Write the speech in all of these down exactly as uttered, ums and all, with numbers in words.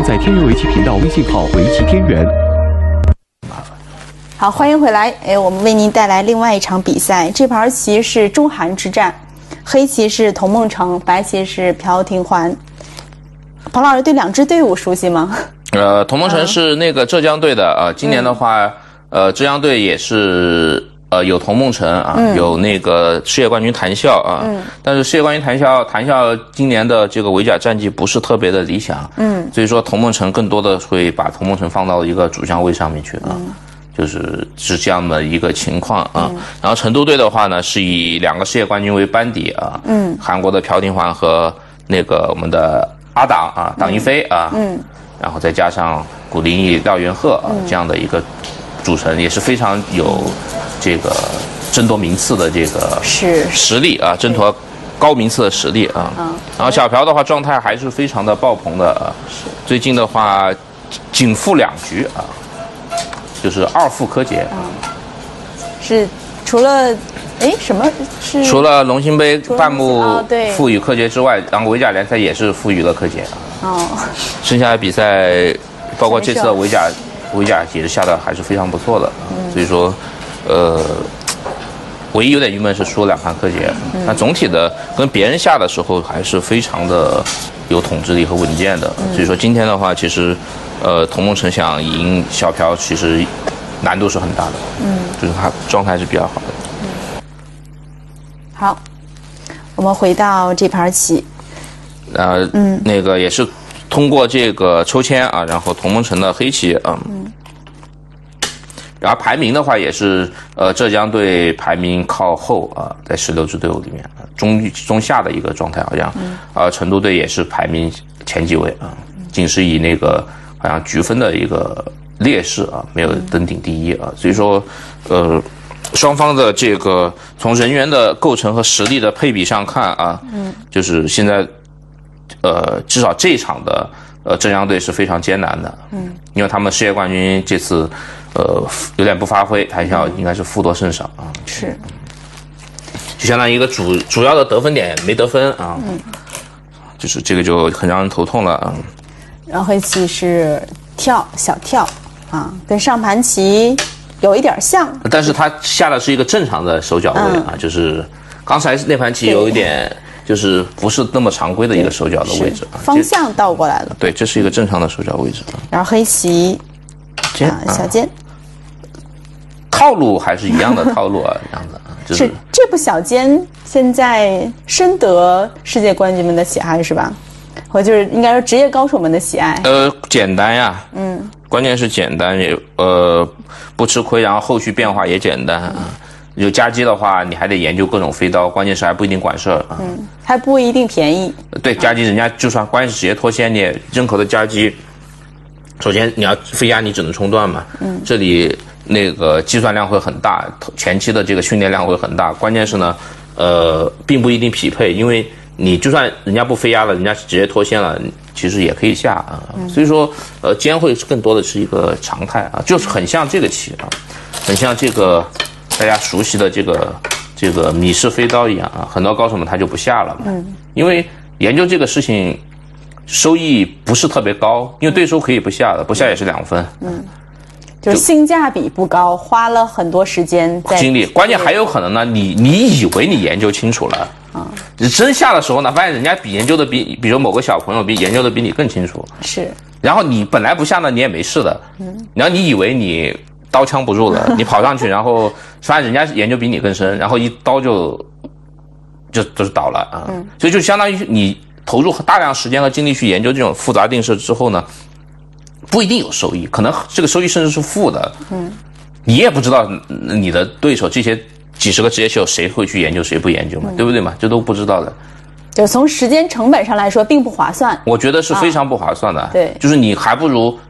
载天元围棋频道微信号围棋天元。 好，欢迎回来。哎，我们为您带来另外一场比赛，这盘棋是中韩之战，黑棋是童梦成，白棋是朴廷桓。彭老师对两支队伍熟悉吗？ 呃，童梦成是那个浙江队的啊、呃，今年的话，嗯、呃，浙江队也是呃有童梦成啊、嗯，有那个世界冠军谭笑啊，嗯，但是世界冠军谭笑，谭笑今年的这个围甲战绩不是特别的理想，嗯，所以说童梦成更多的会把童梦成放到一个主将位上面去啊。嗯，就是是这样的一个情况啊、嗯，然后成都队的话呢，是以两个世界冠军为班底啊，嗯，韩国的朴廷桓和那个我们的阿党啊，党一飞啊，嗯，然后再加上古林毅、廖元赫啊、嗯、这样的一个组成，也是非常有这个争夺名次的这个是实力啊，争夺高名次的实力啊。嗯，然后小朴的话状态还是非常的爆棚的啊，最近的话仅负两局啊。就是二负柯洁，嗯， 是除了哎什么是除了龙兴杯半目负于柯洁之外，然后围甲联赛也是负于了柯洁哦。剩下的比赛，包括这次的围甲，围甲也是下的还是非常不错的，嗯，所以说，呃，唯一有点郁闷是输了两盘柯洁，嗯，那总体的跟别人下的时候还是非常的有统治力和稳健的，嗯，所以说今天的话，其实。呃，童梦成想赢小朴，其实难度是很大的，嗯，就是他状态是比较好的。嗯， 好，我们回到这盘棋， 呃，嗯，那个也是通过这个抽签啊，然后童梦成的黑棋啊，嗯，然后排名的话也是呃浙江队排名靠后啊，在十六支队伍里面中中下的一个状态，好像，嗯，呃，成都队也是排名前几位啊，仅是以那个。好像局分的一个劣势啊，没有登顶第一啊，所以说，呃，双方的这个从人员的构成和实力的配比上看啊，嗯，就是现在，呃，至少这一场的呃浙江队是非常艰难的，嗯，因为他们世界冠军这次呃有点不发挥，谭笑应该是负多胜少啊， 是， 就相当于一个主主要的得分点没得分啊，嗯，就是这个就很让人头痛了啊。 然后黑棋是跳小跳啊，跟上盘棋有一点像， 但是他下的是一个正常的手脚位啊，嗯，就是刚才那盘棋有一点就是不是那么常规的一个手脚的位置， 方向倒过来了。 对，这是一个正常的手脚位置。 然后黑棋啊小尖， 套路还是一样的套路啊，这样的啊，就是是这部小尖现在深得世界冠军们的喜爱是吧？或就是应该说职业高手们的喜爱。 呃，简单呀，嗯，关键是简单，也呃不吃亏，然后后续变化也简单啊。有夹击的话，你还得研究各种飞刀，关键是还不一定管事儿啊。 嗯，还不一定便宜。 对，夹击人家就算关键是直接脱先，你也任何的夹击，首先你要飞压，你只能冲断嘛。嗯，这里那个计算量会很大，前期的这个训练量会很大，关键是呢，呃，并不一定匹配，因为。你就算人家不飞压了，人家直接脱先了，其实也可以下啊。嗯，所以说，呃，尖会更多的是一个常态啊，就是很像这个棋啊，很像这个大家熟悉的这个这个米式飞刀一样啊。很多高手们他就不下了嘛，嗯，因为研究这个事情收益不是特别高，因为对手可以不下的，不下也是两分，嗯。 就是性价比不高，花了很多时间在精力，关键还有可能呢，你你以为你研究清楚了，啊，你真下的时候呢，发现人家比研究的比，比如某个小朋友比研究的比你更清楚， 是， 然后你本来不下呢，你也没事的，嗯，然后你以为你刀枪不入了，你跑上去，然后发现人家研究比你更深，然后一刀就就就是倒了啊，嗯，所以就相当于你投入大量时间和精力去研究这种复杂定式之后呢。不一定有收益，可能这个收益甚至是负的。嗯，你也不知道你的对手这些几十个职业棋手谁会去研究，谁不研究嘛，嗯，对不对嘛？这都不知道的。 就从时间成本上来说，并不划算。 我觉得是非常不划算的。 啊，对， 就是你还不如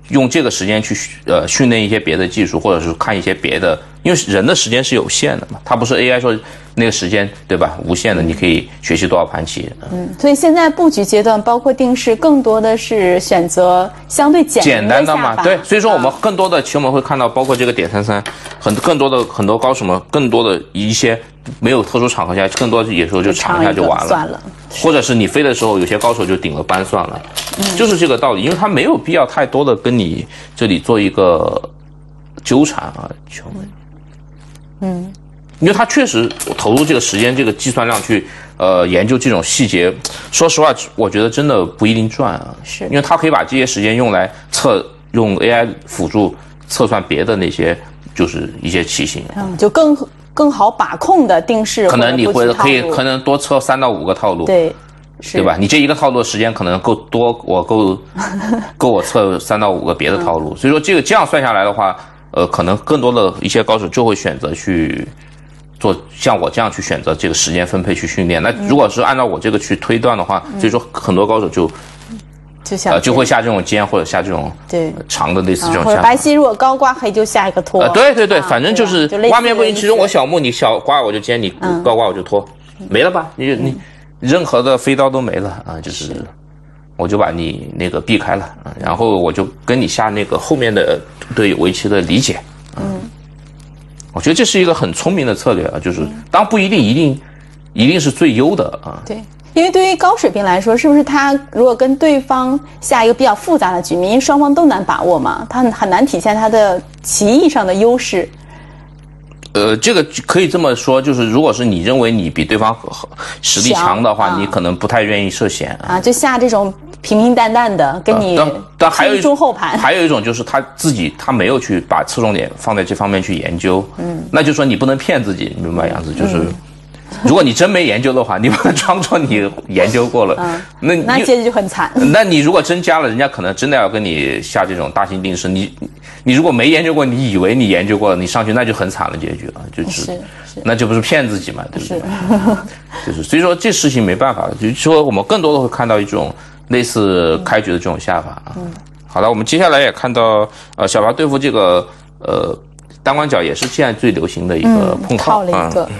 用这个时间去呃训练一些别的技术，或者是看一些别的，因为人的时间是有限的嘛，它不是 A I 说那个时间对吧无限的，你可以学习多少盘棋。 嗯，所以现在布局阶段，包括定式，更多的是选择相对简简单的嘛，对，所以说我们啊更多的其实我们会看到，包括这个点三三，很更多的很多高手们，更多的一些没有特殊场合下，更多的有时候就尝一下就完了， 算了， 或者是你飞的时候，有些高手就顶了班算了，嗯、就是这个道理，因为他没有必要太多的跟你这里做一个纠缠啊，球们， 嗯， 因为他确实投入这个时间、这个计算量去呃研究这种细节，说实话，我觉得真的不一定赚啊， 是因为他可以把这些时间用来测，用 A I 辅助测算别的那些就是一些棋型， 嗯，就更更好把控的定式， 可能你会可以可能多测三到五个套路， 对。是对吧？你这一个套路的时间可能够多，我够够我测三到五个别的套路，所以说这个这样算下来的话，呃，可能更多的一些高手就会选择去做像我这样去选择这个时间分配去训练。那如果是按照我这个去推断的话， 嗯、 所以说很多高手就就下、 呃、就会下这种尖或者下这种对长的类似这种下、 啊、或者白棋如果高刮黑就下一个拖。 呃、对对对， 啊、 反正就是就挖面不赢其中我小目，你小刮我就尖，你高刮我就拖，嗯、没了吧？你你。任何的飞刀都没了啊，就是我就把你那个避开了啊，然后我就跟你下那个后面的对围棋的理解，嗯，我觉得这是一个很聪明的策略啊，就是当然不一定一定一定是最优的啊， 对，因为对于高水平来说，是不是他如果跟对方下一个比较复杂的局面，因为双方都难把握嘛，他很难体现他的棋艺上的优势。 呃，这个可以这么说，就是如果是你认为你比对方实力强的话，啊、你可能不太愿意涉险啊，就下这种平平淡淡的，跟你但还有一中后盘， 还有一种就是他自己他没有去把侧重点放在这方面去研究，嗯，那就说你不能骗自己，明白杨子？就是、嗯、如果你真没研究的话，你不能装作你研究过了，嗯、那那结局就很惨。 那你如果真加了，人家可能真的要跟你下这种大型定式，你。你如果没研究过，你以为你研究过了，你上去那就很惨了，结局啊，就是，是那就不是骗自己嘛，对不对？是就是所以说这事情没办法了，就是说我们更多的会看到一种类似开局的这种下法啊。嗯、好了，我们接下来也看到呃小白对付这个呃单关角也是现在最流行的一个碰靠， 嗯、套了一个、 嗯、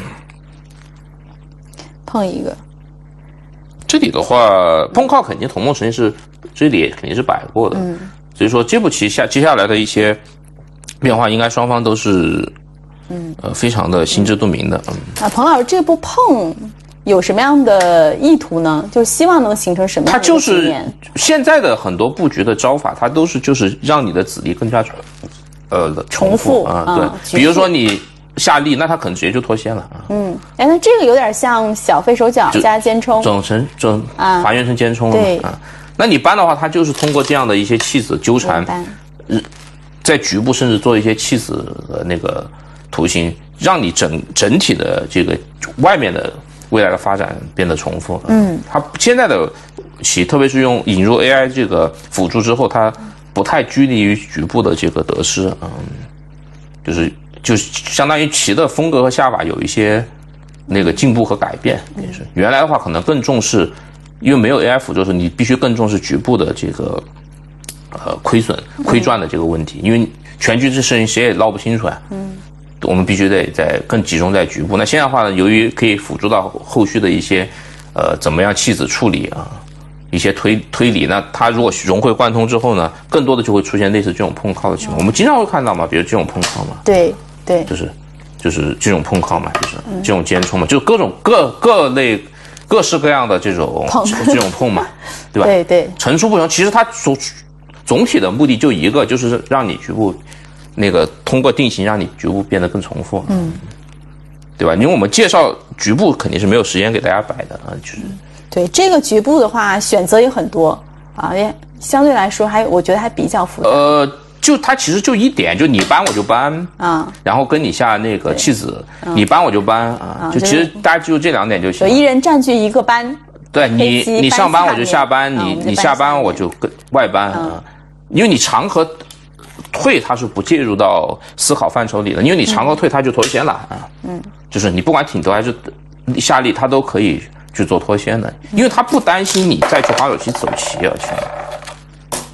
碰一个。 这里的话碰靠肯定同梦肯定是这里肯定是摆过的。嗯，所以说这步棋下接下来的一些变化，应该双方都是，嗯，呃，非常的心知肚明的。嗯， 啊，彭老师，这步碰有什么样的意图呢？就是希望能形成什么样的局面？ 它就是现在的很多布局的招法，它都是就是让你的子力更加呃重复啊、嗯，对、嗯，比如说你下力，那它可能直接就脱先了啊。嗯， 哎，那这个有点像小飞手脚加尖冲， 整成整啊，还原成尖冲了嘛？对啊。那你搬的话，它就是通过这样的一些弃子纠缠，在局部甚至做一些弃子的那个图形，让你整整体的这个外面的未来的发展变得重复。嗯，它现在的棋，特别是用引入 A I 这个辅助之后，它不太拘泥于局部的这个得失。嗯，就是就是相当于棋的风格和下法有一些那个进步和改变。也是原来的话，可能更重视。因为没有 A I 辅助，你必须更重视局部的这个呃亏损、亏赚的这个问题，因为全局这事情谁也捞不清楚啊。嗯，我们必须得在更集中在局部。那现在的话呢，由于可以辅助到后续的一些呃怎么样弃子处理啊，一些推推理，那它如果融会贯通之后呢，更多的就会出现类似这种碰靠的情况。嗯、我们经常会看到嘛，比如这种碰靠嘛， 对对， 就是就是这种碰靠嘛，就是这种尖冲嘛，就各种各各类。各式各样的这种这种碰嘛，对吧？ 对对， 层出不穷。其实它总总体的目的就一个，就是让你局部那个通过定型让你局部变得更重复，嗯，对吧？因为我们介绍局部肯定是没有时间给大家摆的啊，就是对这个局部的话，选择也很多啊，也相对来说还我觉得还比较复杂。 呃。就它其实就一点，就你搬我就搬啊，然后跟你下那个弃子，你搬我就搬啊，就其实大家记住这两点就行了。 一人占据一个班， 对你你上班我就下班，你你下班我就跟外搬啊，因为你长和退它是不介入到思考范畴里的，因为你长和退它就脱先了啊，嗯，就是你不管挺头还是下力，它都可以去做脱先的，因为它不担心你再去滑手棋走棋啊，去。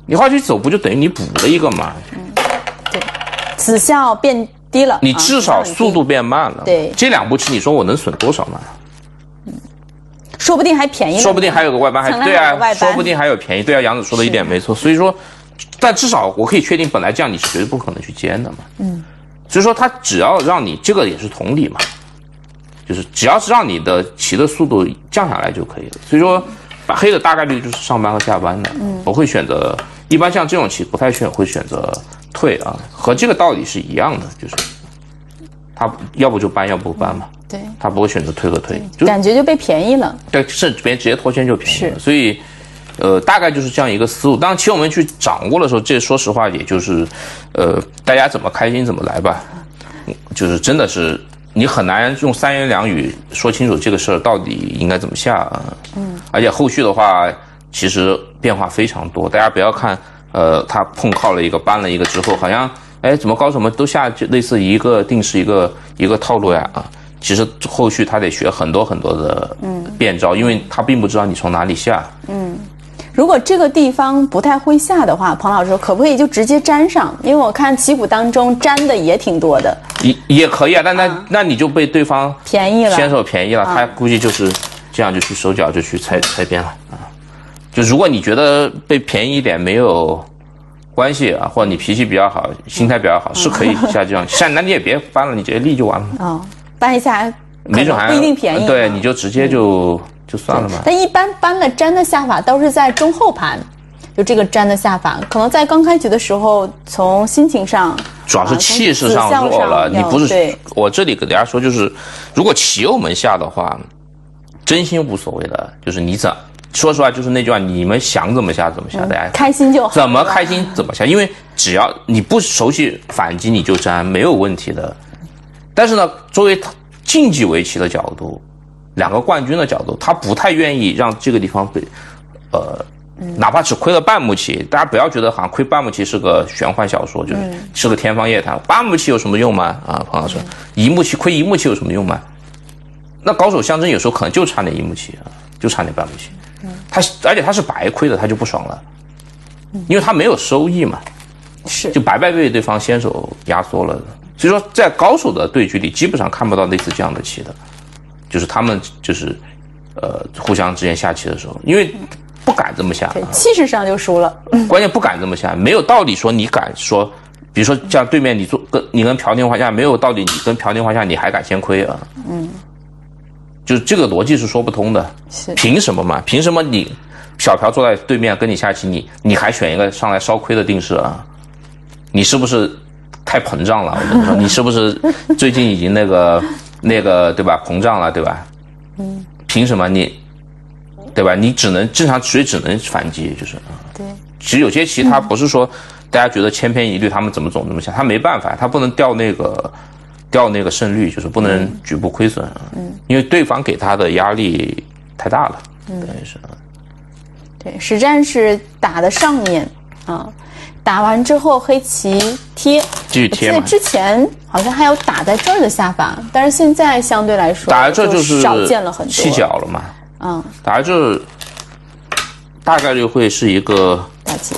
你花旗走不就等于你补了一个嘛？ 嗯，对，子效变低了， 你至少速度变慢了。 对， 这两步棋你说我能损多少嘛？ 嗯，说不定还便宜了， 说不定还有个外搬，还对啊，说不定还有便宜。对啊，杨子说的一点没错。所以说，但至少我可以确定，本来这样你是绝对不可能去尖的嘛。嗯，所以说他只要让你这个也是同理嘛，就是只要是让你的棋的速度降下来就可以了。所以说。把黑的大概率就是上班和下班的，嗯，我会选择一般像这种棋不太选会选择退啊，和这个道理是一样的，就是他要不就搬，要不不搬嘛， 嗯、对， 他不会选择退和退，就感觉就被便宜了， 对，是别人直接脱圈就便宜了， 是， 所以呃大概就是这样一个思路。当其实我们去掌握的时候，这说实话也就是呃大家怎么开心怎么来吧，就是真的是。你很难用三言两语说清楚这个事儿到底应该怎么下啊，嗯，而且后续的话其实变化非常多，大家不要看，呃，他碰靠了一个搬了一个之后，好像，哎，怎么高手们都下就类似一个定式一个一个套路呀啊，其实后续他得学很多很多的变招，因为他并不知道你从哪里下，嗯。 如果这个地方不太会下的话，彭老师可不可以就直接粘上？因为我看棋谱当中粘的也挺多的。 也也可以啊，但那、啊、那你就被对方便宜了， 先手便宜了，啊、他估计就是这样就去手脚就去拆拆边了啊。就如果你觉得被便宜一点没有关系啊，或者你脾气比较好，心态比较好，嗯、是可以下这样。下那你也别搬了，你直接立就完了。 哦，搬一下， 没准还不一定便宜。 对，你就直接就。嗯就算了嘛， 但一般搬了粘的下法都是在中后盘，就这个粘的下法，可能在刚开局的时候，从心情上， 主要是气势上弱了。你不是我这里给大家说，就是如果棋友们下的话，真心无所谓的，就是你怎说实话，就是那句话，你们想怎么下怎么下，大家、 嗯、开心就好， 怎么开心怎么下，因为只要你不熟悉反击，你就粘没有问题的。但是呢，作为竞技围棋的角度。两个冠军的角度，他不太愿意让这个地方被，呃，嗯、哪怕只亏了半目棋，大家不要觉得好像亏半目棋是个玄幻小说，就是、嗯、是个天方夜谭。半目棋有什么用吗？啊，彭老师，嗯、一目棋亏一目棋有什么用吗？那高手相争有时候可能就差那一目棋啊，就差那半目棋。嗯，他而且他是白亏的，他就不爽了，嗯、因为他没有收益嘛， 是就白白被对方先手压缩了。所以说，在高手的对局里，基本上看不到类似这样的棋的。就是他们就是，呃，互相之间下棋的时候，因为不敢这么下， 对，气势上就输了。 关键不敢这么下，没有道理说你敢说，比如说像对面你做跟你跟朴天华下，没有道理你跟朴天华下你还敢先亏啊？嗯，就是这个逻辑是说不通的。是凭什么嘛？凭什么你小朴坐在对面跟你下棋，你你还选一个上来稍亏的定式啊？你是不是太膨胀了？我跟你说，你是不是最近已经那个？那个对吧，膨胀了对吧？嗯，凭什么你，对吧？你只能正常，所以只能反击，就是对。 其实有些棋他不是说大家觉得千篇一律，他们怎么走那么下，他没办法，他不能掉那个掉那个胜率，就是不能局部亏损，嗯，因为对方给他的压力太大了，嗯，等于是。 对，实战是打的上面啊。打完之后，黑棋贴， 继续贴嘛。 之前好像还有打在这儿的下法，但是现在相对来说， 打在这就是少见了很多。 弃角了嘛？ 嗯， 打在这大概率会是一个大棋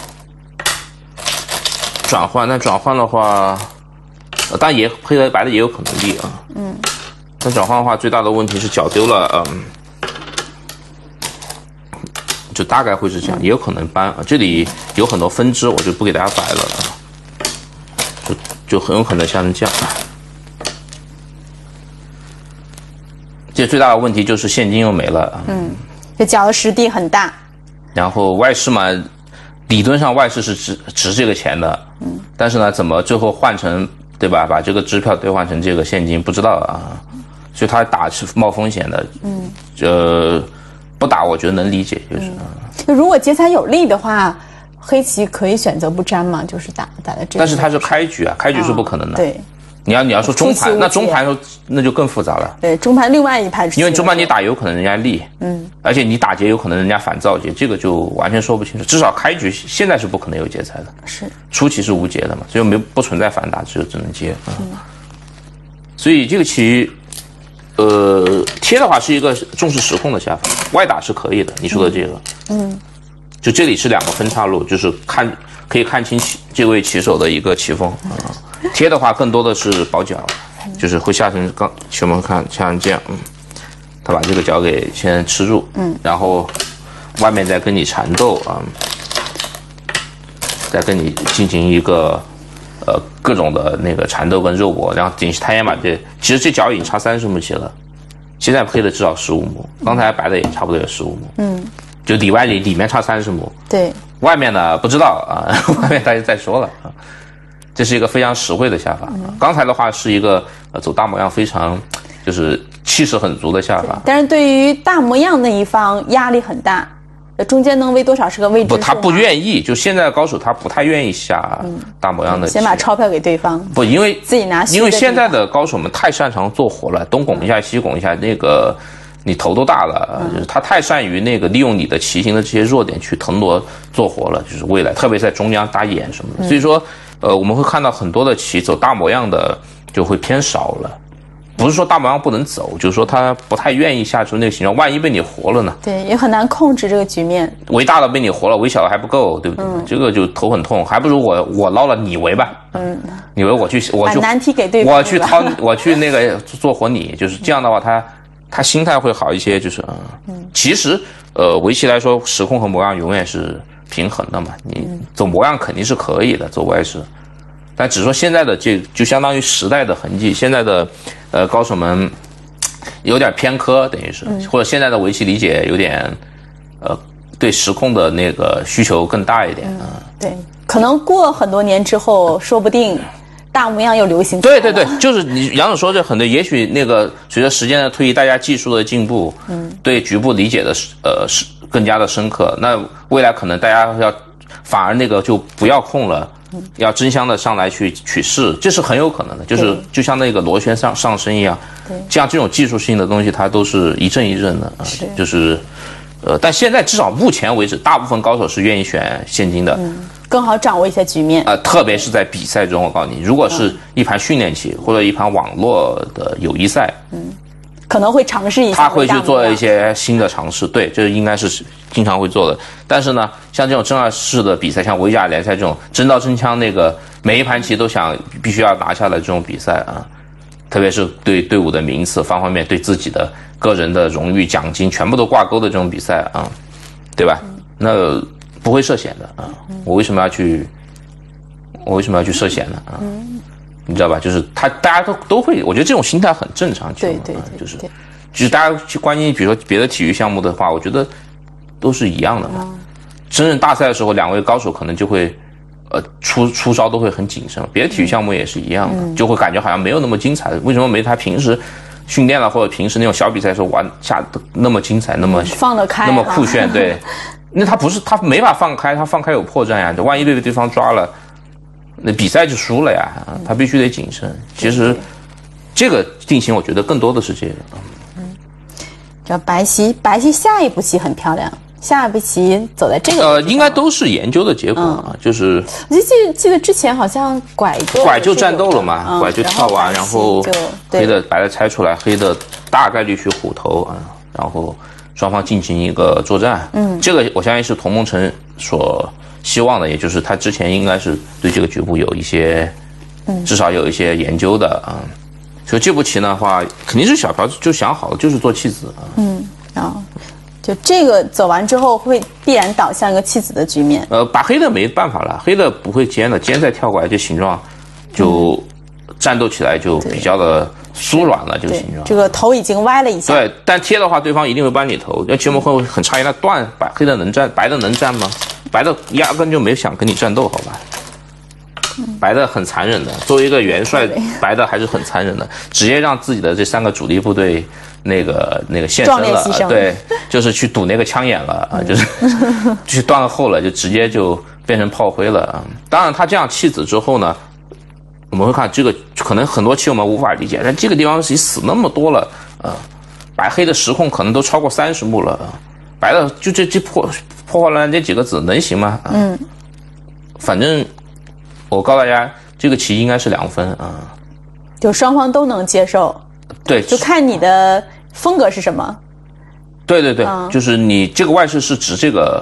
转换，但转换的话，当然也黑的白的也有可能立啊。嗯，但转换的话，最大的问题是角丢了，嗯。就大概会是这样，也有可能搬。这里有很多分支，我就不给大家摆了，就就很有可能下成这样。这最大的问题就是现金又没了， 嗯，这角的实地很大。 然后外事嘛，理论上外事是值值这个钱的，嗯，但是呢，怎么最后换成对吧？把这个支票兑换成这个现金，不知道啊，所以他打是冒风险的，嗯，呃。不打，我觉得能理解，就是。 嗯、如果劫财有利的话，黑棋可以选择不粘嘛，就是打打在这。 但是它是开局啊，开局是不可能的。 哦、对。 你要你要说中盘，那中盘那就更复杂了。 对，中盘另外一盘。 因为中盘你打有可能人家立，嗯，而且你打劫有可能人家反造劫，这个就完全说不清楚。至少开局现在是不可能有劫财的， 是。 初期是无劫的嘛，所以没不存在反打，只有只能劫啊。嗯、所以这个棋。呃，贴的话是一个重视实控的下法，外打是可以的。你说的这个，嗯， 就这里是两个分岔路，就是看可以看清棋这位棋手的一个棋风啊。贴的话更多的是保角，就是会下成刚球们看像这样，嗯，他把这个角给先吃住，嗯，然后外面再跟你缠斗啊，再跟你进行一个呃各种的那个缠斗跟肉搏，然后顶他先把这其实这角已经差三十目棋了。现在黑的至少十五目，刚才白的也差不多有十五目，嗯，就里外里里面差三十目， 对， 外面呢不知道啊，外面大家再说了啊，这是一个非常实惠的下法。嗯、刚才的话是一个呃走大模样非常就是气势很足的下法， 但是对于大模样那一方压力很大。中间能围多少是个未知数。 不，他不愿意，就现在的高手他不太愿意下大模样的棋、嗯。 先把钞票给对方。 不，因为自己拿。 因为现在的高手们太擅长做活了，东拱一下西拱一下，那个你头都大了，嗯、就是他太善于那个利用你的棋形的这些弱点去腾挪做活了，就是未来，特别在中央打眼什么的。嗯、所以说，呃，我们会看到很多的棋走大模样的就会偏少了。不是说大模样不能走，就是说他不太愿意下出那个形状，万一被你活了呢？ 对，也很难控制这个局面。 围大的被你活了，围小的还不够，对不对？嗯、这个就头很痛，还不如我我捞了你围吧。嗯，你围我去，我就把难题给对方， 我去掏，我去那个做活你，就是这样的话，他他心态会好一些。就是嗯，嗯其实呃，围棋来说，时空和模样永远是平衡的嘛。你走模样肯定是可以的，走外势。但只是说现在的这就相当于时代的痕迹，现在的呃高手们有点偏科，等于是、嗯、或者现在的围棋理解有点呃对时空的那个需求更大一点啊、嗯。 对，可能过很多年之后，说不定大模样又流行。 对对对，就是你杨总说这很对，也许那个随着时间的推移，大家技术的进步，嗯，对局部理解的呃是更加的深刻，那未来可能大家要反而那个就不要空了。要争相的上来去取势，这是很有可能的，就是就像那个螺旋上上升一样，对，像这种技术性的东西，它都是一阵一阵的啊，是就是，呃，但现在至少目前为止，大部分高手是愿意选现金的， 嗯，更好掌握一些局面， 呃，特别是在比赛中，我告诉你，如果是一盘训练棋、嗯、或者一盘网络的友谊赛，嗯。 可能会尝试一下， 他会去做一些新的尝试，对，这应该是经常会做的。但是呢，像这种正二式的比赛，像维甲联赛这种真刀真枪，那个每一盘棋都想必须要拿下的这种比赛啊，特别是对队伍的名次方方面，对自己的个人的荣誉奖金全部都挂钩的这种比赛啊，对吧？嗯、那不会涉险的啊，我为什么要去？我为什么要去涉险呢？啊？嗯你知道吧？就是他，大家都都会，我觉得这种心态很正常。 对对对， 就是，就是大家去关心，比如说别的体育项目的话，我觉得都是一样的嘛。嗯、真正大赛的时候，两位高手可能就会，呃，出出招都会很谨慎。别的体育项目也是一样的，嗯、就会感觉好像没有那么精彩。为什么没他平时训练了或者平时那种小比赛的时候玩下的那么精彩，那么放得开， 那么酷炫？对，那他不是他没法放开，他放开有破绽呀，万一被对方抓了。那比赛就输了呀，他必须得谨慎。其实，这个定型我觉得更多的是这个。 嗯，这白棋，白棋下一步棋很漂亮，下一步棋走在这个呃，应该都是研究的结果啊，嗯、就是。 我记得记得之前好像拐个拐就战斗了嘛，嗯、拐就跳完，然后黑的白的拆出来，黑的大概率去虎头啊，然后双方进行一个作战。嗯，这个我相信是童梦辰所。希望的，也就是他之前应该是对这个局部有一些，嗯，至少有一些研究的啊。所以这步棋的话，肯定是小朴就想好了，就是做弃子啊。 嗯，啊，就这个走完之后，会必然导向一个弃子的局面。 呃，把黑的没办法了，黑的不会尖的，尖再跳过来，这形状就战斗起来就比较的酥软了，这个形状。 这个头已经歪了一下。 对，但贴的话，对方一定会扳你头。那节目会很差异，那断白黑的能战，白的能战吗？白的压根就没想跟你战斗，好吧？白的很残忍的，作为一个元帅，白的还是很残忍的，直接让自己的这三个主力部队那个那个献身了，对，就是去堵那个枪眼了啊，就是去断后了，就直接就变成炮灰了啊。当然，他这样弃子之后呢，我们会看这个，可能很多棋友们无法理解，但这个地方是死那么多了啊，白黑的时控可能都超过三十目了啊，白的就这这破。破坏了这几个子能行吗？嗯，反正我告诉大家，这个棋应该是两分啊， 就双方都能接受。 对， 就看你的风格是什么。 对对对，嗯、就是你这个外势是指这个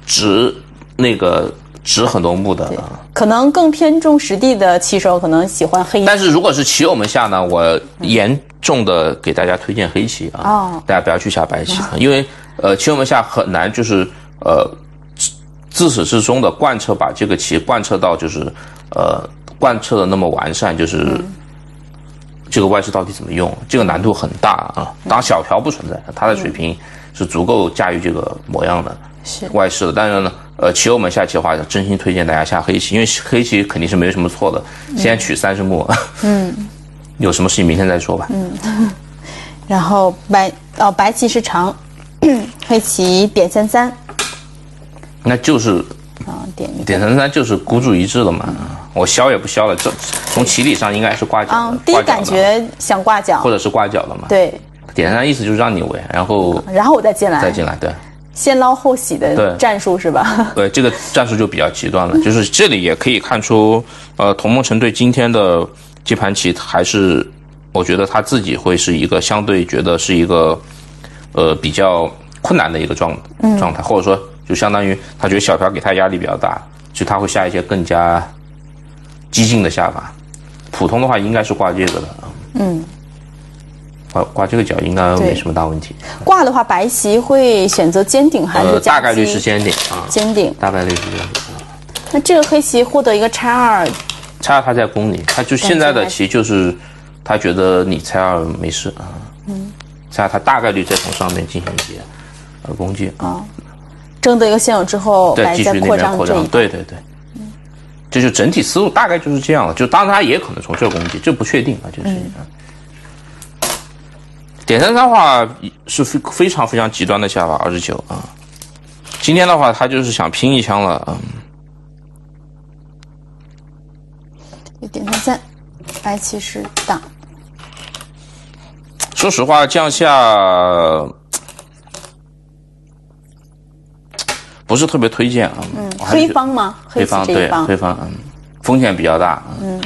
直那个直很多目的。 可能更偏重实地的棋手可能喜欢黑棋。 但是如果是棋友们下呢，我严重的给大家推荐黑棋啊， 哦、 大家不要去下白棋，哦、因为呃棋友们下很难，就是呃自始至终的贯彻把这个棋贯彻到就是呃贯彻的那么完善，就是。嗯这个外式到底怎么用？这个难度很大啊！当然小朴不存在，他的水平是足够驾驭这个模样的外式的。但是呢，呃，棋友们下棋的话，真心推荐大家下黑棋，因为黑棋肯定是没有什么错的。现在取三十目，嗯，有什么事情明天再说吧。 嗯，然后白哦，白棋是长，黑棋点三三， 那就是啊、哦，点点三三就是孤注一掷了嘛。嗯我削也不削了，这从棋理上应该是挂角的。 嗯，第一感觉想挂角， 或者是挂角的嘛。 对， 点三意思就是让你围，然后然后我再进来， 再进来，对， 先捞后洗的战术是吧？ 对，这个战术就比较极端了。就是这里也可以看出，呃，童梦辰对今天的这盘棋还是，我觉得他自己会是一个相对觉得是一个，呃，比较困难的一个状状态，或者说就相当于他觉得小朴给他压力比较大，所以他会下一些更加。激进的下法，普通的话应该是挂这个的，嗯，挂挂这个角应该没什么大问题。 挂的话，白棋会选择尖顶还是呃？大概率是尖顶啊， 尖顶， 大概率是尖顶。 那这个黑棋获得一个拆二， 拆二他在攻你，他就现在的棋就是他觉得你拆二没事啊，嗯，拆二他大概率再从上面进行一些呃攻击啊， 争得一个先手之后， 对，继续那边扩张，对对对。这就整体思路大概就是这样了，就当然他也可能从这儿攻击，这不确定啊，就是。嗯、点三三的话是非非常非常极端的下法，二十九啊。今天的话，他就是想拼一枪了， 嗯。点三三，白棋是挡。 说实话，这样下。不是特别推荐啊， 嗯，黑方吗？ 黑方对黑方，嗯，风险比较大， 嗯，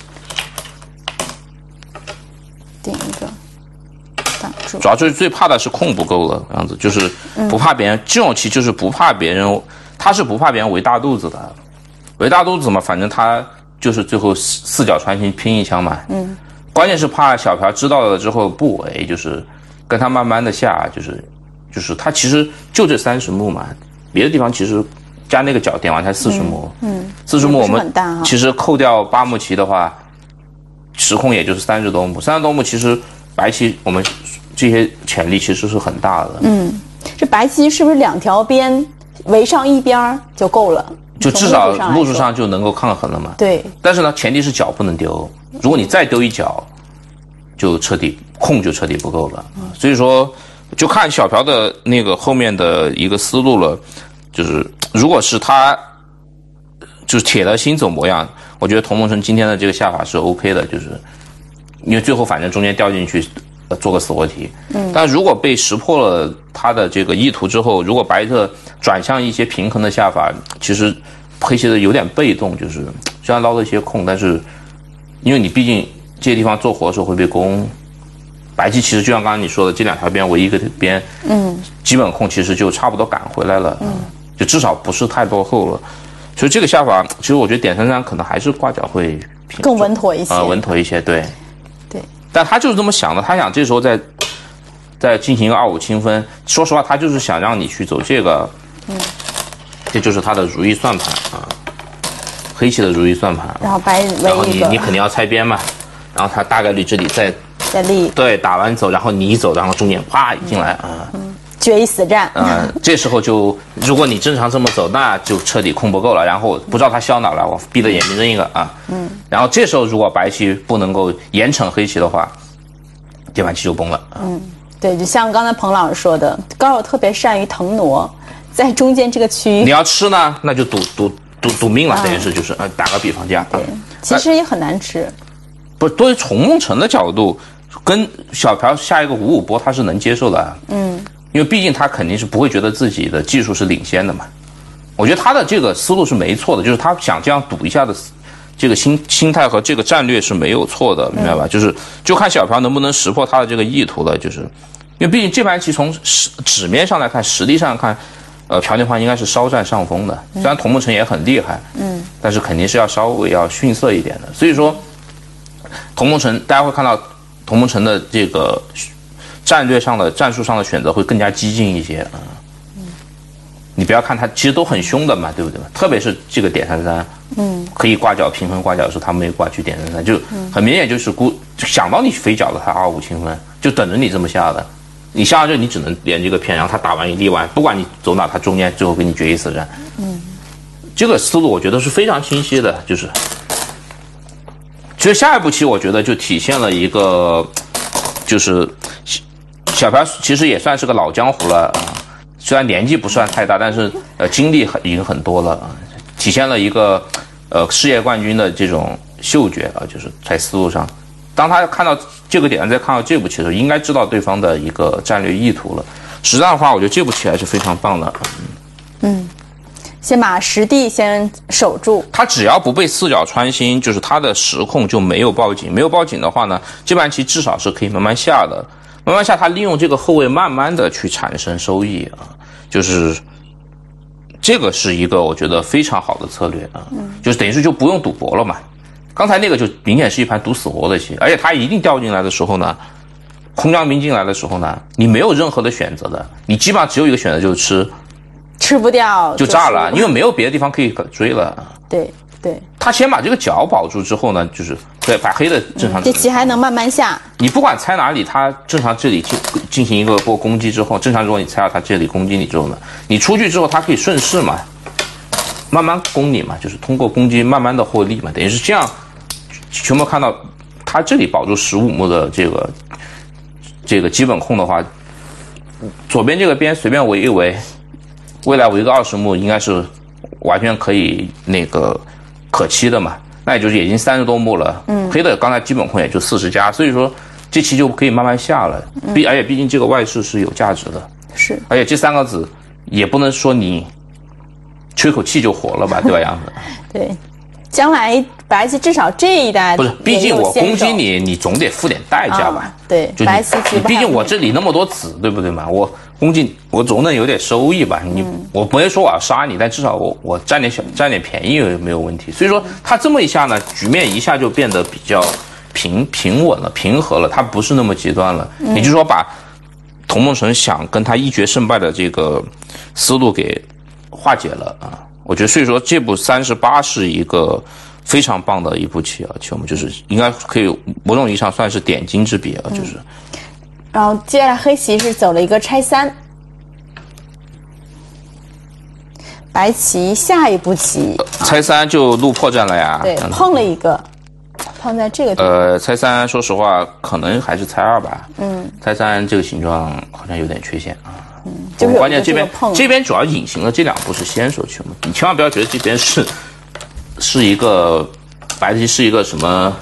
点一个挡住， 主要就是最怕的是空不够了，这样子就是不怕别人，嗯、这种棋就是不怕别人，他是不怕别人围大肚子的，围大肚子嘛，反正他就是最后四四角穿心拼一枪嘛，嗯，关键是怕小朴知道了之后不围，就是跟他慢慢的下，就是就是他其实就这三十目嘛。别的地方其实加那个角点完才四十目， 嗯， 四十目我们其实扣掉八目棋的话，时空也就是三十多目，三十多目其实白棋我们这些潜力其实是很大的。 嗯，这白棋是不是两条边围上一边就够了？ 就至少路数上就能够抗衡了嘛。 对。 但是呢，前提是角不能丢，如果你再丢一角，就彻底空就彻底不够了。嗯、所以说。就看小朴的那个后面的一个思路了，就是如果是他就是铁了心走模样，我觉得童梦辰今天的这个下法是 OK 的，就是因为最后反正中间掉进去做个死活题，嗯，但如果被识破了他的这个意图之后，如果白色转向一些平衡的下法，其实黑棋的有点被动，就是虽然捞了一些空，但是因为你毕竟这些地方做活的时候会被攻。白棋其实就像刚刚你说的，这两条边唯一一个边，嗯，基本空其实就差不多赶回来了，嗯，就至少不是太落后了。所以这个下法，其实我觉得点三三可能还是挂角会更稳妥一些， 呃，稳妥一些，对， 对。 但他就是这么想的，他想这时候再再进行一个二五清分。说实话，他就是想让你去走这个，嗯，这就是他的如意算盘啊，黑棋的如意算盘。 然后白围一个， 然后你你肯定要拆边嘛，然后他大概率这里再。 再立对，打完走，然后你一走，然后中间啪一进来啊， 嗯，决一死战。 嗯，这时候就，如果你正常这么走，那就彻底空不够了。然后不知道他削哪了，我闭着眼睛扔一个啊，嗯，然后这时候如果白棋不能够严惩黑棋的话，这盘棋就崩了。 嗯，对，就像刚才彭老师说的，高手特别善于腾挪，在中间这个区域， 你要吃呢，那就赌赌赌赌命了，等于是就是呃，打个比方这样。 对，其实也很难吃。 不，对于童梦辰的角度。跟小朴下一个五五波，他是能接受的，嗯，因为毕竟他肯定是不会觉得自己的技术是领先的嘛。我觉得他的这个思路是没错的，就是他想这样赌一下的这个心心态和这个战略是没有错的，明白吧？嗯、就是就看小朴能不能识破他的这个意图了，就是因为毕竟这盘棋从实纸面上来看，实力上看， 呃，朴廷桓应该是稍占上风的。虽然童梦城也很厉害，嗯，但是肯定是要稍微要逊色一点的。所以说，童梦城大家会看到童梦城的这个战略上的战术上的选择会更加激进一些啊。嗯，你不要看他其实都很凶的嘛，对不对？特别是这个点三三，嗯，可以挂角平衡挂角的时候，他没挂去点三三，就很明显就是估想到你飞角的他二五清分，就等着你这么下的。你下到这，你只能连这个片，然后他打完一粒完，不管你走哪，他中间最后给你决一死战。嗯，这个思路我觉得是非常清晰的，就是，其实下一步棋我觉得就体现了一个，就是小朴其实也算是个老江湖了啊，虽然年纪不算太大，但是呃经历很已经很多了啊，体现了一个呃世界冠军的这种嗅觉啊，就是在思路上。当他看到这个点，再看到这步棋的时候，应该知道对方的一个战略意图了。实战的话，我觉得这步棋还是非常棒的。 嗯，先把实地先守住。 他只要不被四角穿心，就是他的实控就没有报警。没有报警的话呢，这盘棋至少是可以慢慢下的。慢慢下，他利用这个后卫慢慢的去产生收益啊，就是这个是一个我觉得非常好的策略啊，嗯、就是等于是就不用赌博了嘛。刚才那个就明显是一盘赌死活的棋，而且他一定掉进来的时候呢，空降兵进来的时候呢，你没有任何的选择的，你基本上只有一个选择就是吃， 吃不掉就炸了，因为没有别的地方可以追了。 对对， 他先把这个角保住之后呢，就是对把黑的正常、嗯。 这棋还能慢慢下。 你不管猜哪里，他正常这里进进行一个波攻击之后，正常如果你猜到他这里攻击你之后呢，你出去之后他可以顺势嘛，慢慢攻你嘛，就是通过攻击慢慢的获利嘛，等于是这样。全部看到他这里保住十五目的这个这个基本控的话，左边这个边随便围一围，未来围个二十目应该是完全可以那个可期的嘛。那也就是已经三十多目了，嗯，黑的刚才基本控也就四十加，所以说这棋就可以慢慢下了。毕、嗯、而且毕竟这个外势是有价值的， 是， 而且这三个子也不能说你吹口气就活了吧，对吧，杨子？ 对。将来白棋至少这一代不是，毕竟我攻击你，你总得付点代价吧？ 啊、对，就白棋棋毕竟我这里那么多子，对不对嘛？我攻击我总得有点收益吧？你、嗯、我不会说我要杀你，但至少我我占点小占点便宜没有问题。所以说他这么一下呢，局面一下就变得比较平平稳了、平和了，他不是那么极端了。嗯、也就是说，把童梦城想跟他一决胜败的这个思路给化解了啊。我觉得，所以说这步三十八是一个非常棒的一步棋啊，其实我们就是应该可以某种意义上算是点睛之笔啊，就是。嗯、 然后接下来黑棋是走了一个拆三，白棋下一步棋、 呃、拆三就路破绽了呀， 对，碰了一个，碰在这个地方。 呃，拆三说实话可能还是拆二吧，嗯，拆三这个形状好像有点缺陷啊。 嗯，就是关键这边这边主要隐形的这两步是先手去嘛，你千万不要觉得这边是是一个白棋是一个什么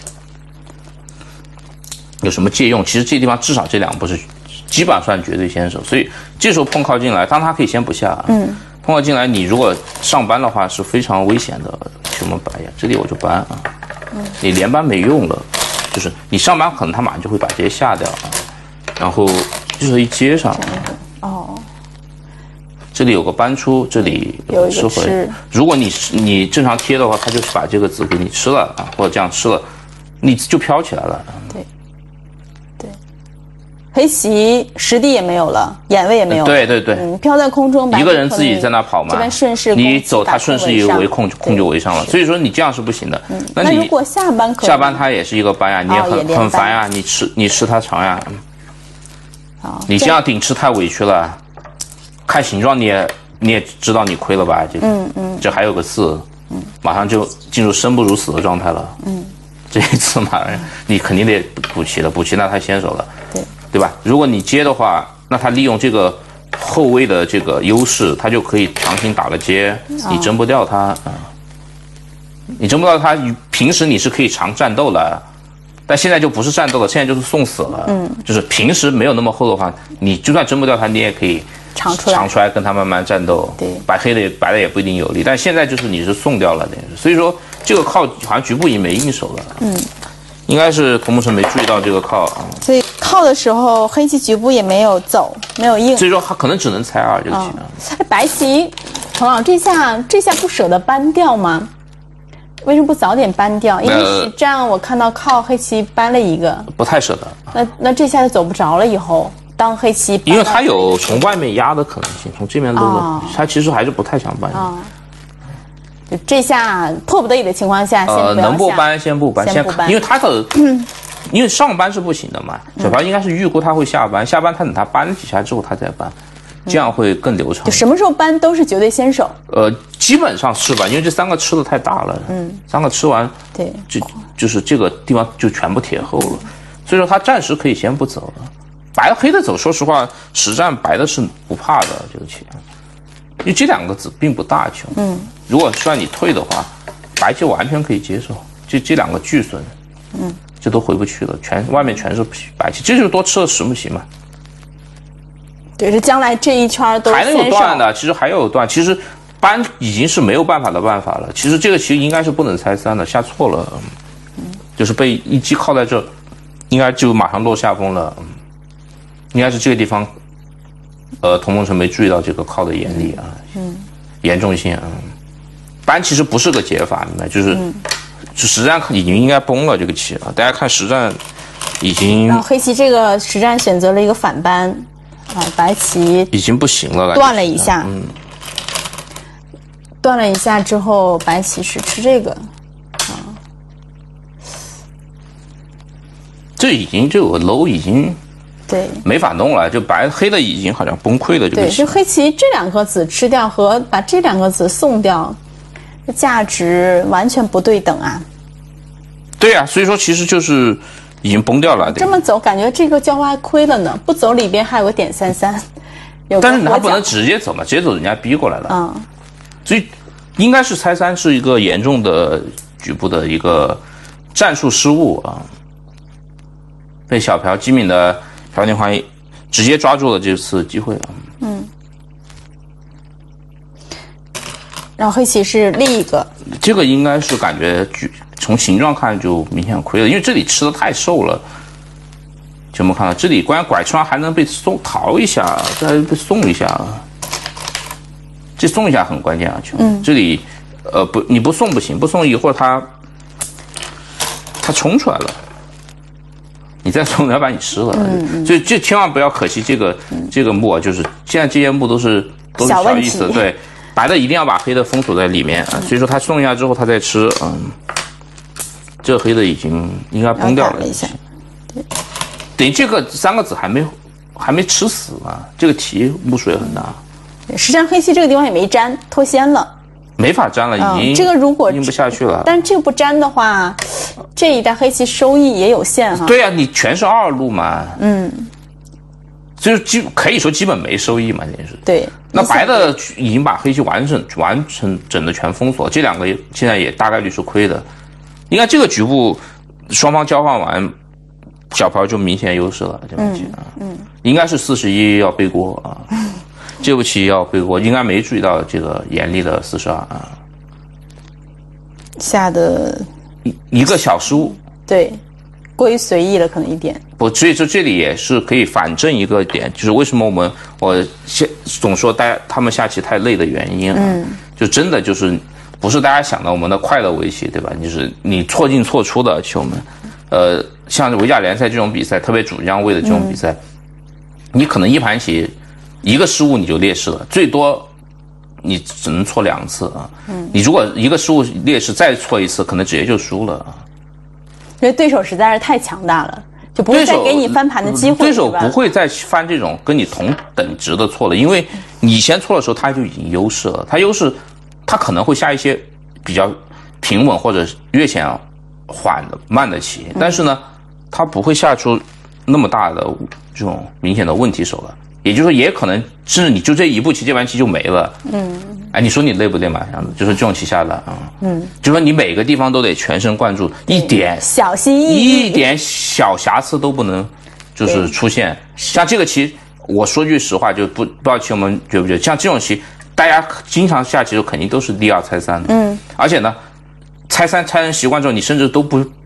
有什么借用，其实这地方至少这两步是基本上算绝对先手，所以这时候碰靠进来，当他可以先不下，嗯，碰靠进来，你如果上扳的话是非常危险的。去我们扳一下，这里我就扳啊，嗯，你连扳没用了，就是你上扳可能他马上就会把这些下掉啊，然后就是一接上。 哦， 这里有个搬出，这里有吃回。如果你你正常贴的话，他就是把这个子给你吃了啊，或者这样吃了，你就飘起来了。 对，对，黑棋实地也没有了，眼位也没有了。 对对对， 嗯，飘在空中， 一个人自己在那跑嘛， 这边顺势你走，他顺势一围控就控就围上了。所以说你这样是不行的。 嗯， 那你如果下扳可下扳他也是一个扳呀，你也很很烦呀，你吃你吃他长呀。你这样顶吃太委屈了，看形状你也你也知道你亏了吧？这个，嗯嗯，这还有个四，嗯，马上就进入生不如死的状态了，嗯，这一次嘛，你肯定得补齐了，补齐那他先手了，对对吧？如果你接的话，那他利用这个后卫的这个优势，他就可以强行打个接，你争不掉他啊、嗯，你争不掉他，平时你是可以长战斗了。但现在就不是战斗了，现在就是送死了。嗯，就是平时没有那么厚的话，你就算争不掉他，你也可以长出来， 长出来跟他慢慢战斗。 对， 白黑的白的也不一定有利，但现在就是你是送掉了，等于是。所以说这个靠好像局部已经没应手了。嗯，应该是童梦城没注意到这个靠。 所以靠靠的时候，黑棋局部也没有走，没有应， 所以说他可能只能猜二这个棋啊。 哎，白棋，彭老这下这下不舍得搬掉吗？为什么不早点搬掉？因为实战我看到靠黑棋搬了一个， 不太舍得。 那那这下就走不着了。以后当黑棋， 因为他有从外面压的可能性，从这边漏的，哦、他其实还是不太想搬。 哦就这下迫不得已的情况下，先不要下呃，能不搬先不搬，先不搬，因为他的，嗯、因为上搬是不行的嘛。小朴应该是预估他会下搬，下搬他等他搬几下之后他再搬，这样会更流畅。 就什么时候搬都是绝对先手。 呃，基本上是吧，因为这三个吃的太大了，嗯，三个吃完， 对， 就就是这个地方就全部铁厚了，所以说他暂时可以先不走了。白黑的走，说实话，实战白的是不怕的这个棋。因为这两个子并不大球，嗯，如果算你退的话，白棋完全可以接受，这这两个巨损，嗯，这都回不去了，全外面全是白棋，这就是多吃了十目棋嘛。 对，是将来这一圈都还能有断的，其实还有断，其实搬已经是没有办法的办法了。其实这个棋应该是不能拆三的，下错了，嗯，就是被一击靠在这，应该就马上落下风了，嗯，应该是这个地方。呃，童梦辰没注意到这个靠的严厉啊，嗯，严重性啊，搬其实不是个解法，明白？就是，嗯、就实战已经应该崩了这个棋啊。大家看实战已经， 然后黑棋这个实战选择了一个反搬，啊，白棋已经不行了， 断了一下， 嗯， 断了一下之后，白棋是吃这个，啊， 这已经这个楼已经。 对， 没法弄了，就白黑的已经好像崩溃了。这个对，就黑棋这两颗子吃掉和把这两个子送掉，价值完全不对等啊。 对啊，所以说其实就是已经崩掉了。 这么走，感觉这个交花亏了呢。不走里边还有个点三三，有个但是他不能直接走嘛，直接走人家逼过来了。 嗯， 所以应该是拆三是一个严重的局部的一个战术失误啊，被小朴机敏的。朴廷桓直接抓住了这次机会啊！ 嗯，然后黑棋是另一个， 这个应该是感觉从形状看就明显亏了，因为这里吃的太瘦了。就我们看到这里，关键拐吃完还能被送逃一下，再被送一下，这送一下很关键啊！球、嗯，这里呃不你不送不行，不送一会儿他他冲出来了。你再送，要把你吃了，嗯嗯所以就千万不要可惜这个、嗯、这个目，就是现在这些目都是都是小意思，对，白的一定要把黑的封锁在里面啊、嗯，所以说他送一下之后他再吃，嗯，这黑的已经应该崩掉了一下，对，等于这个三个子还没还没吃死啊，这个题目数也很大， 实际上黑棋这个地方也没粘，脱先了。 没法粘了，已经、 嗯、这个如果硬不下去了。 但这个不粘的话，这一代黑棋收益也有限哈。 对呀、啊，你全是二路嘛，嗯，所以基可以说基本没收益嘛，这是。 对。 那白的已经把黑棋完整完成整的全封锁，这两个现在也大概率是亏的。你看这个局部双方交换完，小朴就明显优势了，这盘棋啊，嗯，应该是四十一要背锅啊。嗯这步棋要背锅，应该没注意到这个严厉的四十二啊， 下的一一个小失误， 对，过于随意了，可能一点。 不，所以说这里也是可以反证一个点，就是为什么我们我现总说大家他们下棋太累的原因啊，嗯，就真的就是不是大家想的我们的快乐围棋，对吧？就是你错进错出的球们，呃，像维甲联赛这种比赛，特别主将位的这种比赛，嗯、你可能一盘棋。一个失误你就劣势了，最多你只能错两次啊。嗯，你如果一个失误劣势再错一次，可能直接就输了啊。 因为对手实在是太强大了，就不会再给你翻盘的机会。 对手不会再翻这种跟你同等值的错了，因为你先错的时候他就已经优势了，他优势他可能会下一些比较平稳或者略显缓的慢的棋，但是呢，他不会下出那么大的这种明显的问题手了。也就是说，也可能甚至你就这一步棋，这盘棋就没了。嗯，哎，你说你累不累嘛？这样子，就是这种棋下来啊，嗯，就说你每个地方都得全神贯注，一点小心翼翼，一点小瑕疵都不能就是出现。像这个棋，我说句实话，就不不知道棋友们觉不觉得，像这种棋，大家经常下棋的时候肯定都是第二拆三的，嗯，而且呢，拆三拆成习惯之后，你甚至都不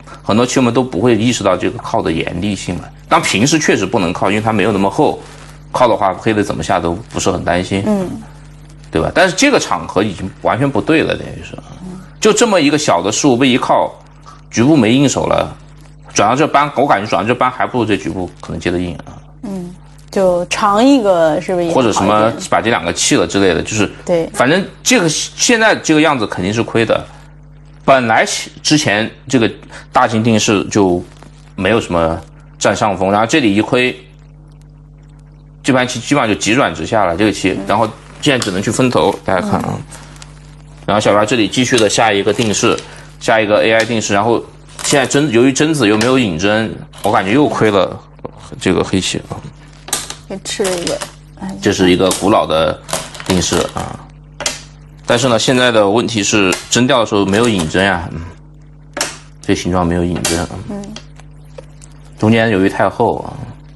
很多棋友们都不会意识到这个靠的严厉性嘛。当平时确实不能靠，因为它没有那么厚，靠的话黑的怎么下都不是很担心，嗯，对吧？但是这个场合已经完全不对了，等于是，就这么一个小的失误被一靠，局部没应手了，转到这班，我感觉转到这班还不如这局部可能接得硬啊。 嗯，就长一个是不是也好一点？ 或者什么把这两个弃了之类的，就是对， 反正这个现在这个样子肯定是亏的。本来之前这个大型定式就没有什么占上风，然后这里一亏，这盘棋基本上就急转直下了这个棋，然后现在只能去分头，大家看啊。嗯、然后小白这里继续的下一个定式，下一个 A I 定式，然后现在真由于真子又没有引针，我感觉又亏了这个黑棋啊。 给吃了一个， 这是一个古老的定式啊。但是呢，现在的问题是针掉的时候没有引针呀，嗯，这形状没有引针，嗯，中间由于太厚啊，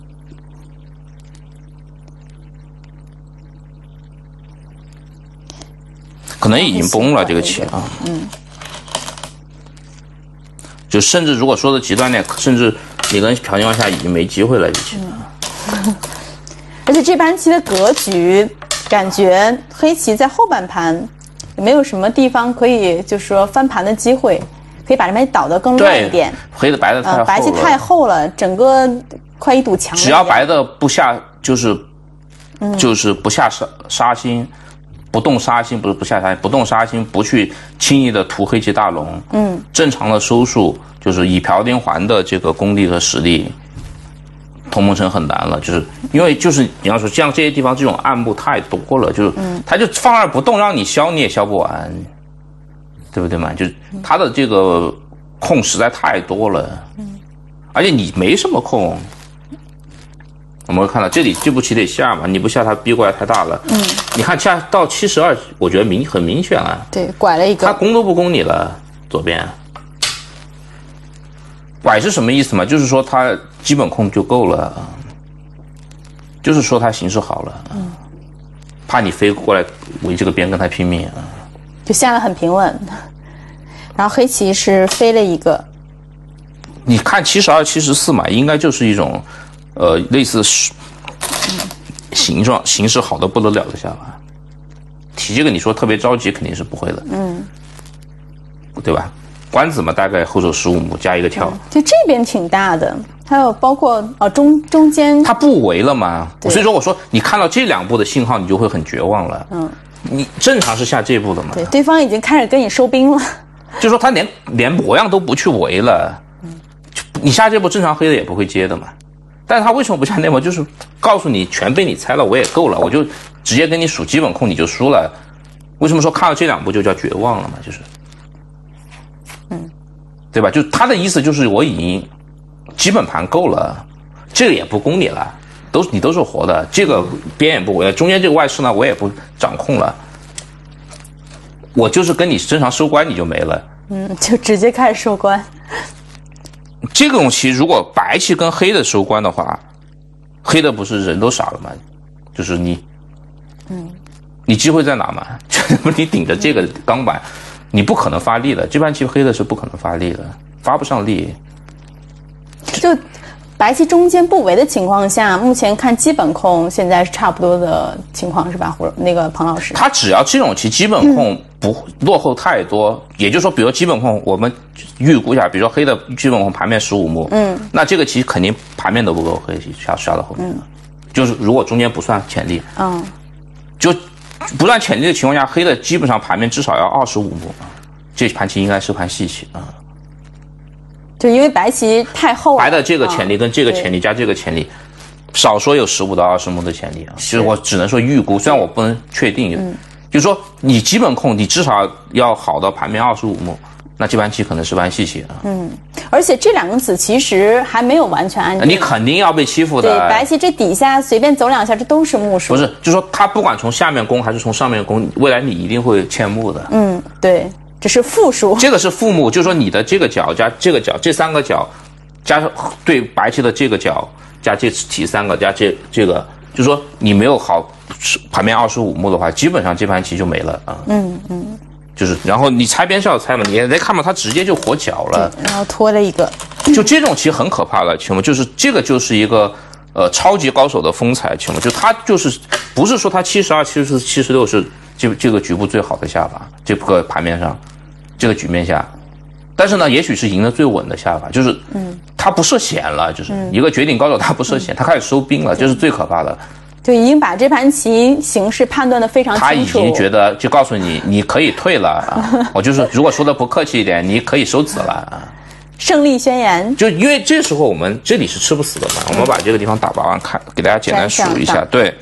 可能已经崩了这个棋啊，嗯，就甚至如果说的极端点，甚至你跟朴情况下已经没机会了，这棋。 嗯、而且这盘棋的格局，感觉黑棋在后半盘。也没有什么地方可以，就是说翻盘的机会，可以把这边倒得更乱一点。 黑的白的太厚了、呃， 白棋太厚了，整个快一堵墙。 只要白的不下，就是，嗯、就是不下杀杀心，不动杀心，不是不下杀心，不动杀心，不去轻易的屠黑棋大龙。嗯，正常的收束就是以朴丁桓的这个功力和实力。同盟城很难了，就是因为就是你要说像这些地方这种暗部太多了，就是他就放那儿不动，让你消你也消不完，对不对嘛？就是他的这个空实在太多了，而且你没什么空。我们会看到这里这步棋得下嘛，你不下他逼过来太大了。嗯，你看下到七十二，我觉得明很明显了。 对，拐了一个， 他攻都不攻你了，左边。拐是什么意思嘛？就是说他基本控就够了，就是说他形势好了，嗯，怕你飞过来围这个边跟他拼命啊， 就下得很平稳。然后黑棋是飞了一个， 你看七十二、七十四嘛，应该就是一种，呃，类似形状形势好的不得了的下法。提这个你说特别着急，肯定是不会的，嗯，对吧？官子嘛，大概后手十五目加一个跳， 就这边挺大的，还有包括哦中中间， 它不围了嘛，所以说我说你看到这两步的信号，你就会很绝望了。嗯，你正常是下这步的嘛， 对，对方已经开始跟你收兵了， 就说他连连模样都不去围了，嗯，你下这步正常黑的也不会接的嘛，但是他为什么不下那步？就是告诉你全被你猜了，我也够了，我就直接跟你数基本控你就输了。为什么说看到这两步就叫绝望了嘛？就是。嗯，对吧？就他的意思就是我已经基本盘够了，这个也不攻你了，都你都是活的，这个边也不围了，中间这个外势呢我也不掌控了，我就是跟你正常收官你就没了。 嗯，就直接开始收官。 这种棋如果白棋跟黑的收官的话，黑的不是人都傻了吗？就是你，嗯，你机会在哪嘛？你顶着这个钢板。你不可能发力了，这盘棋黑的是不可能发力的，发不上力。 就白棋中间不围的情况下，目前看基本控现在是差不多的情况是吧？或者那个彭老师， 他只要这种棋基本控不落后太多，嗯、也就是说，比如基本控我们预估一下，比如说黑的基本控盘面十五目，嗯，那这个棋肯定盘面都不够黑棋下下到后面，嗯，就是如果中间不算潜力，嗯，就。不算潜力的情况下，黑的基本上盘面至少要二十五目，这盘棋应该是盘细棋啊。 就因为白棋太厚了， 白的这个潜力跟这个潜力加这个潜力，少说有十五到二十目的潜力啊。其实我只能说预估，虽然我不能确定，嗯，就是说你基本控，你至少要好到盘面二十五目。那这盘棋可能是盘细棋啊。嗯， 而且这两个子其实还没有完全安定， 你肯定要被欺负的。 对，白棋这底下随便走两下，这都是目数。 不是，就是说他不管从下面攻还是从上面攻，未来你一定会欠目的。 嗯，对，这是负数。 这个是负目，就是说你的这个角加这个角，这三个角加对白棋的这个角加这题三个加这这个，就是说你没有好盘面二十五目的话，基本上这盘棋就没了啊。嗯嗯。 就是然后你拆边是要拆嘛，你也得看嘛，它直接就活角了， 然后拖了一个， 就这种其实很可怕了，请问就是这个就是一个呃超级高手的风采，请问就他就是不是说他七十二、七十四、七十六是这这个局部最好的下法，这个盘面上这个局面下。但是呢，也许是赢得最稳的下法，就是，嗯，他不设险了，就是一个绝顶高手，他不设险，嗯、他开始收兵了，这是最可怕的。 就已经把这盘棋形势判断得非常清楚。 他已经觉得，就告诉你，你可以退了啊！我就是，如果说的不客气一点，你可以收子了啊！ 胜利宣言。 就因为这时候我们这里是吃不死的嘛，我们把这个地方打八万看，给大家简单数一下，对。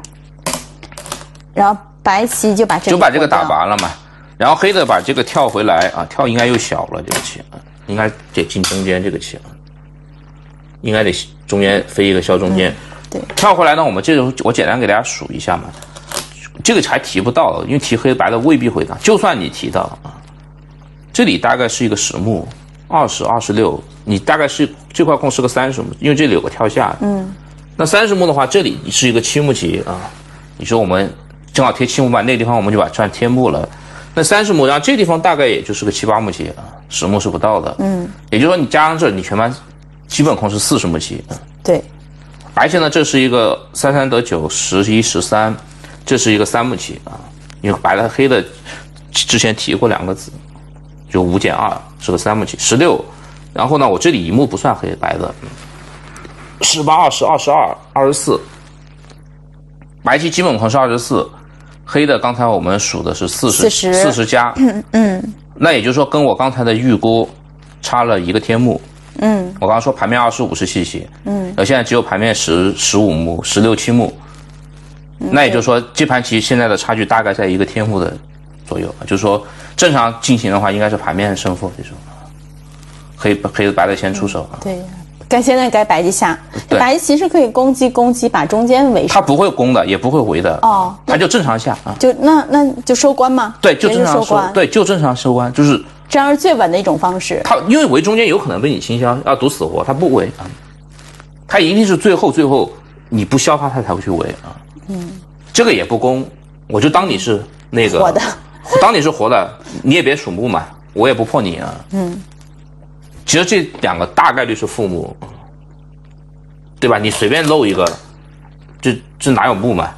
然后白棋就把这个就把这个打拔了嘛。然后黑的把这个跳回来啊，跳应该又小了这个棋，应该得进中间这个棋，应该得中间飞一个消中间。嗯、 对， 跳回来呢，我们这种我简单给大家数一下嘛，这个还提不到，因为提黑白的未必会打，就算你提到啊，这里大概是一个十目，二十、二十六，你大概是这块空是个三十目，因为这里有个跳下，嗯，那三十目的话，这里是一个七目棋啊，你说我们正好贴七目板，那个地方我们就把算贴目了。那三十目，然后这地方大概也就是个七八目棋啊，十目是不到的。嗯，也就是说你加上这，你全盘基本空是四十目棋。嗯， 对。 白棋呢，这是一个三三得九，十一十三，这是一个三目棋啊。因为白的黑的之前提过两个子，就五减二是个三目棋，十六。然后呢，我这里一目不算黑白的，十八、二十、二十二、二十四，白棋基本空是二十四。黑的刚才我们数的是四十四十加，嗯嗯，那也就是说跟我刚才的预估差了一个天目，嗯，我刚刚说盘面二十五是细棋，嗯，呃现在只有盘面十十五目十六七目，嗯、那也就是说这盘棋现在的差距大概在一个天目的左右，就是说正常进行的话应该是盘面胜负这种，黑黑白的先出手啊， 嗯、对。该现在该白棋下，白棋其实可以攻击攻击，把中间围上。 他不会攻的，也不会围的，哦，他就正常下啊。 就那那就收官吗？ 对，就正常收官。对，就正常收官，就是这样是最稳的一种方式。 他因为围中间有可能被你清消，要赌死活，他不围啊，他一定是最后最后你不消他，他才会去围啊。嗯，这个也不攻，我就当你是那个活的， 当你是活的，你也别数目嘛，我也不破你啊。嗯。其实这两个大概率是负目，对吧？你随便漏一个，这这哪有目嘛？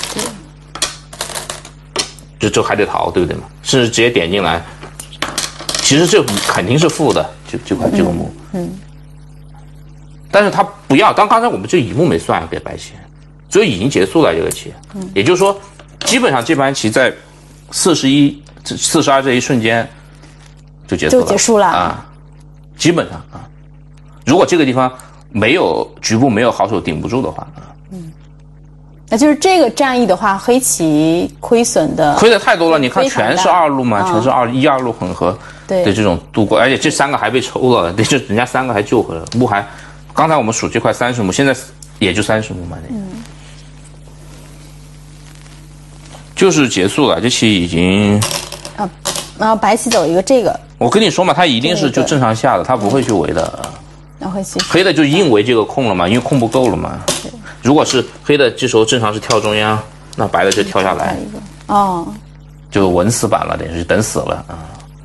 这这还得逃，对不对嘛？甚至直接点进来，其实这肯定是负的，就这块这个目。嗯。嗯但是他不要，当刚才我们这一目没算给白棋，所以已经结束了这个棋。嗯。也就是说，基本上这盘棋在四十一、四十二这一瞬间就结束了。 就结束了啊。基本上啊，如果这个地方没有局部没有好手顶不住的话啊，嗯， 那就是这个战役的话，黑棋亏损的亏的太多了。你看，全是二路嘛，啊、全是二一二路混合的这种度过，而且这三个还被抽了，这人家三个还救回了，目还刚才我们数这块三十目，现在也就三十目嘛，那、嗯、就是结束了，这棋已经啊，然后白棋走一个这个。 我跟你说嘛，他一定是就正常下的，他不会去围的。 然后黑黑的就硬围这个空了嘛，因为空不够了嘛。如果是黑的，这时候正常是跳中央，那白的就跳下来。 哦， 就稳死板了，等于是等死了啊。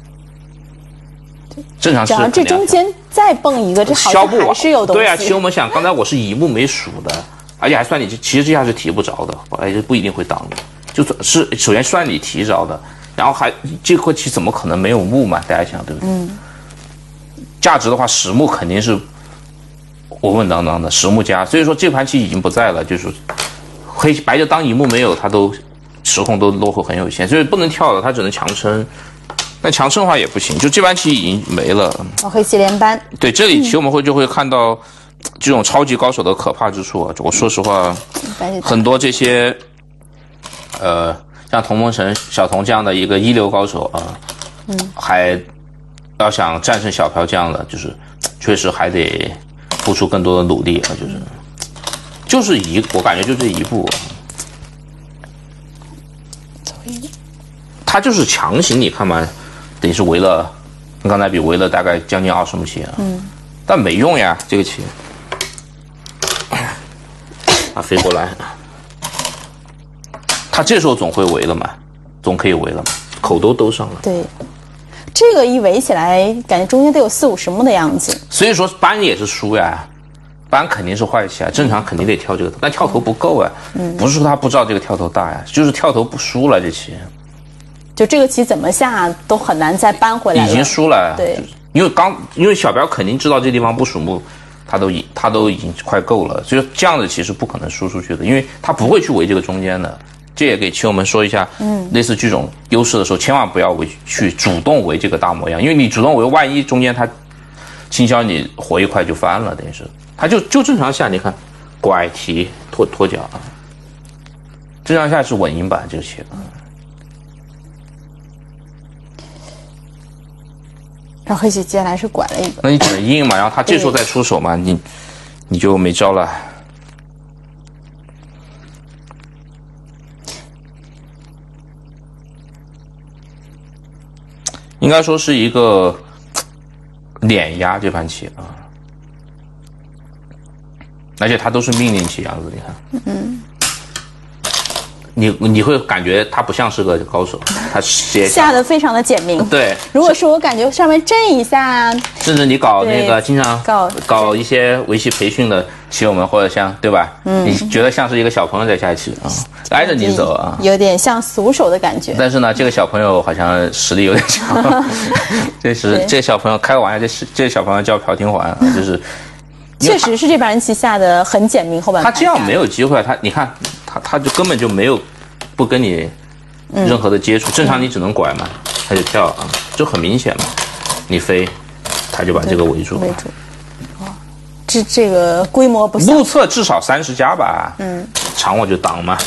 正常是。 只要这中间再蹦一个，这好像还是有东西。 对啊，其实我们想，刚才我是一目没数的，而且还算你，其实这下是提不着的，而且不一定会挡的，就是首先算你提着的。然后还这块棋怎么可能没有目嘛？大家想对不对？嗯。价值的话，十目肯定是稳稳当当的，十目加。所以说这盘棋已经不在了，就是黑白就当一目没有，它都时空都落后很有限，所以不能跳了，它只能强撑。但强撑的话也不行，就这盘棋已经没了。 哦，黑棋连扳。 对，这里其实我们会就会看到这种超级高手的可怕之处啊！我说实话，很多这些呃。像童梦辰、小童这样的一个一流高手啊，嗯，还要想战胜小朴这样的，就是确实还得付出更多的努力啊，就是就是一，我感觉就这一步，他就是强行，你看嘛，等于是围了，跟刚才比围了大概将近二十目棋啊，嗯，但没用呀，这个棋，啊，飞过来。他这时候总会围了嘛，总可以围了嘛， 口都兜上了。 对，这个一围起来，感觉中间得有四五十目的样子。 所以说扳也是输呀，扳肯定是坏棋啊，正常肯定得跳这个头，但跳头不够啊。嗯，不是说他不知道这个跳头大呀，就是跳头不输了这棋。 就这个棋怎么下都很难再扳回来了。 已经输了。 对， 因为刚因为小白肯定知道这地方不属目。他都已他都已经快够了，所以这样的棋是不可能输出去的，因为他不会去围这个中间的。这也给棋友们说一下，嗯，类似这种优势的时候，千万不要围去主动围这个大模样，因为你主动围，万一中间他轻消你活一块就翻了，等于是他就就正常下，你看拐提拖拖脚啊，正常下是稳赢版这个棋啊。 然后黑棋接下来是拐了一个， 那你只能应嘛，然后他这时候再出手嘛，你你就没招了。应该说是一个碾压这盘棋啊，而且他都是命令棋样子，你看，嗯。你你会感觉他不像是个高手，他直下的非常的简明。 对， 如果是我感觉上面震一下， 甚至你搞那个经常搞搞一些围棋培训的棋友们，或者像对吧？嗯，你觉得像是一个小朋友在下棋啊，挨着你走啊， 有点像俗手的感觉。 但是呢，这个小朋友好像实力有点强，这是这小朋友开个玩笑，这是这小朋友叫朴廷桓啊，就是。 确实是这盘棋下的很简明，后半他这样没有机会，他你看他他就根本就没有不跟你任何的接触，嗯、正常你只能拐嘛，他就跳啊，就很明显嘛，你飞，他就把这个围住。 围住，哇，这这个规模不小。 目测至少三十家吧，嗯，长我就挡嘛。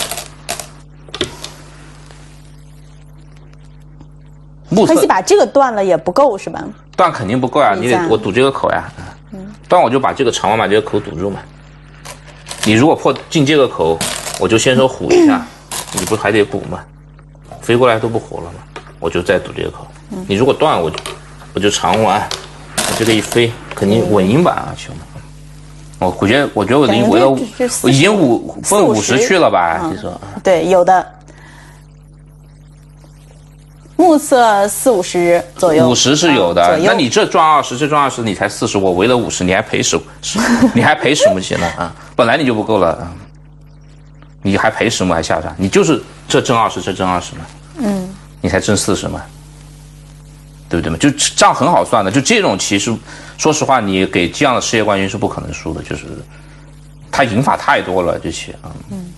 目测黑棋把这个断了也不够是吧？ 断肯定不够啊，你得我堵这个口呀。断我就把这个长弯把这个口堵住嘛。你如果破进这个口，我就先手虎一下，你不还得补吗？飞过来都不活了嘛，我就再堵这个口。你如果断我就我就长弯，我这个一飞肯定稳赢版啊，兄弟。我我觉得我觉得我已经围了，我已经五奔五十去了吧？其实对，有的。目测四五十左右， 五十是有的。那你这赚二十，这赚二十，你才四十，我围了五十，你还赔十，你还赔十目棋呢啊！本来你就不够了啊，你还赔十目还下啥？你就是这挣二十，这挣二十嘛，嗯，你才挣四十嘛，对不对嘛？就账很好算的，就这种棋是，说实话，你给这样的世界冠军是不可能输的，就是他赢法太多了，这棋啊，嗯，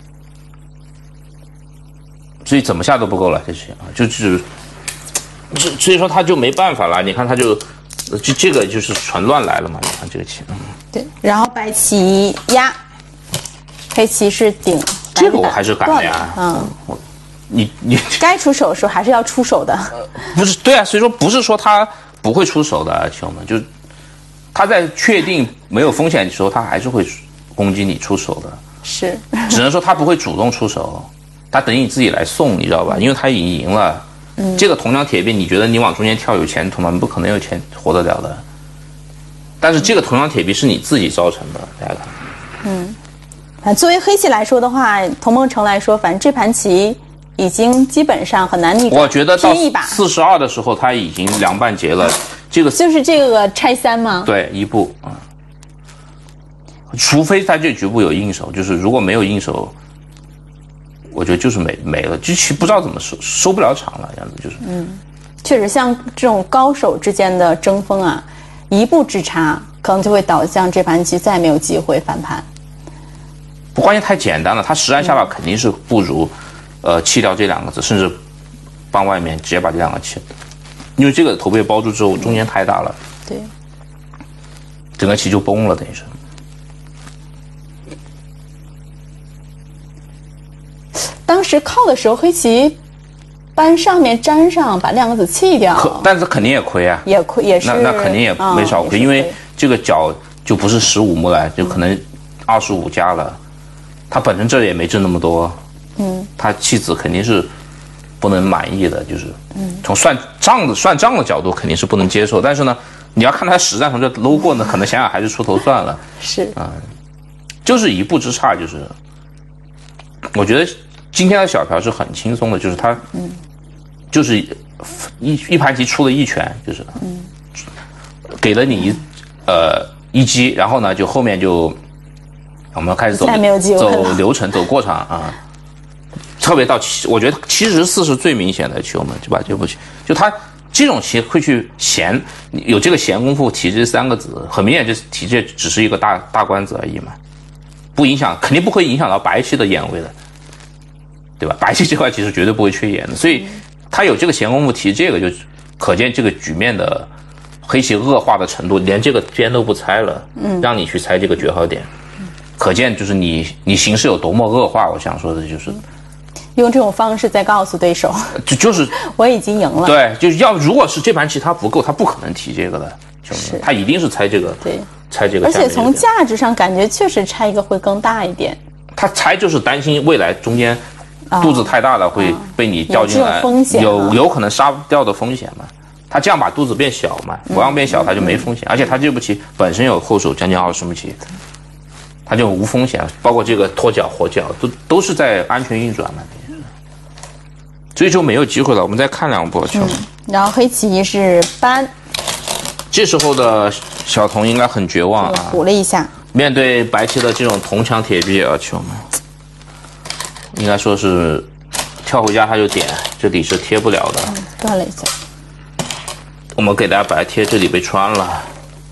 所以怎么下都不够了，这棋啊，就只。所以说他就没办法了，你看他就，就这个就是纯乱来了嘛，你看这个棋，嗯， 对，然后白棋压，黑棋是顶， 这个我还是敢的呀，嗯，我，你你该出手的时候还是要出手的， 呃、不是对啊，所以说不是说他不会出手的，朋友们，就他在确定没有风险的时候，他还是会攻击你出手的， 是， 只能说他不会主动出手，他等你自己来送，你知道吧？因为他已经赢了。嗯、这个铜墙铁壁，你觉得你往中间跳有前途吗？不可能有钱活得了的。但是这个铜墙铁壁是你自己造成的，大家看。 嗯，啊，作为黑棋来说的话，童梦成来说，反正这盘棋已经基本上很难逆转。 我觉得到四十二的时候，他已经凉半截了。这个就是这个拆三吗？ 对，一步啊、嗯。除非在这局部有应手，就是如果没有应手。我觉得就是没没了，就不知道怎么收收不了场了，这样子就是。嗯， 确实，像这种高手之间的争锋啊，一步之差，可能就会导向这盘棋再也没有机会翻盘。 不，关键太简单了，他实战下法肯定是不如，嗯、呃，弃掉这两个字，甚至帮外面直接把这两个弃，因为这个头被包住之后，中间太大了， 对， 整个棋就崩了，等于是。 当时靠的时候，黑棋搬上面粘上，把两个子弃掉。 但是肯定也亏啊， 也亏也是。 那那肯定也没少亏，嗯、因为这个角就不是十五目了，就可能二十五加了。他本身这也没挣那么多，嗯，他弃子肯定是不能满意的，就是从算账的算账的角度肯定是不能接受。但是呢，你要看他实战从这搂过呢，可能想想还是出头算了。 是啊、 嗯，就是一步之差，就是我觉得。今天的小朴是很轻松的，就是他，嗯，就是一一盘棋出了一拳，就是，嗯，给了你一呃一击，然后呢，就后面就我们开始走走流程、走过场啊。特别到七，我觉得七十四是最明显的球门，就把这步棋，就他这种棋会去闲，有这个闲工夫提这三个子，很明显就是提这只是一个大大官子而已嘛，不影响，肯定不会影响到白棋的眼位的，对吧？白棋这块其实绝对不会缺眼的，所以他有这个闲工夫提这个，就可见这个局面的黑棋恶化的程度，连这个边都不猜了，嗯，让你去猜这个绝好点，可见就是你你形势有多么恶化。我想说的就是。 用这种方式再告诉对手， 就就是我已经赢了。 对，就是要如果是这盘棋他不够，他不可能提这个的，是他一定是猜这个， 对， 猜这个。 而且从价值上感觉确实拆一个会更大一点。 他猜就是担心未来中间肚子太大了会被你掉进来， 有风险， 有有可能杀掉的风险嘛。他这样把肚子变小嘛，不让变小他就没风险，而且他这步棋本身有后手将近二十目棋。它就无风险，包括这个脱脚活脚都都是在安全运转嘛，所以就没有机会了。我们再看两波球，嗯、 然后黑棋是扳， 这时候的小童应该很绝望啊， 补了一下， 面对白棋的这种铜墙铁壁啊，球们应该说是跳回家他就点，这里是贴不了的， 嗯、断了一下。 我们给大家白贴，这里被穿了。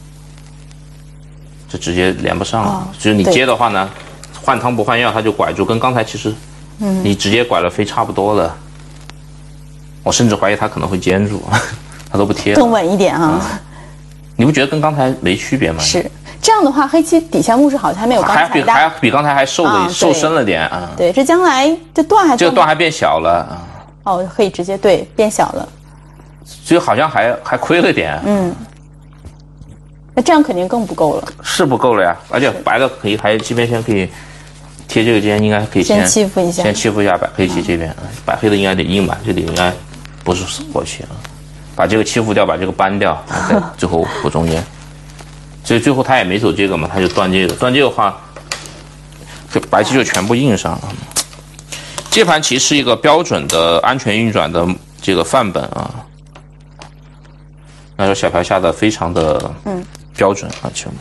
这直接连不上了，哦、就是你接的话呢，换汤不换药，它就拐住，跟刚才其实，嗯，你直接拐了飞差不多的。我甚至怀疑他可能会尖住，他都不贴， 更稳一点啊、嗯。 你不觉得跟刚才没区别吗？ 是这样的话，黑棋底下目数好像还没有刚才大， 还比还比刚才还瘦了、啊、瘦身了点啊。 对，这将来这段还这个段还变小了啊。 哦，可以直接对变小了， 所以好像还还亏了点。 嗯。那这样肯定更不够了， 是不够了呀！而且白的可以还这边先可以贴这个尖，应该可以先先欺负一下， 先欺负一下白黑棋这边，嗯、白黑的应该得硬吧，这里应该不是活棋啊，把这个欺负掉，把这个扳掉，再最后补中间。所以最后他也没走这个嘛，他就断这个，断这个话，这白棋就全部硬上了。这盘棋是一个标准的安全运转的这个范本啊，那说小牌下的非常的嗯。标准啊，球，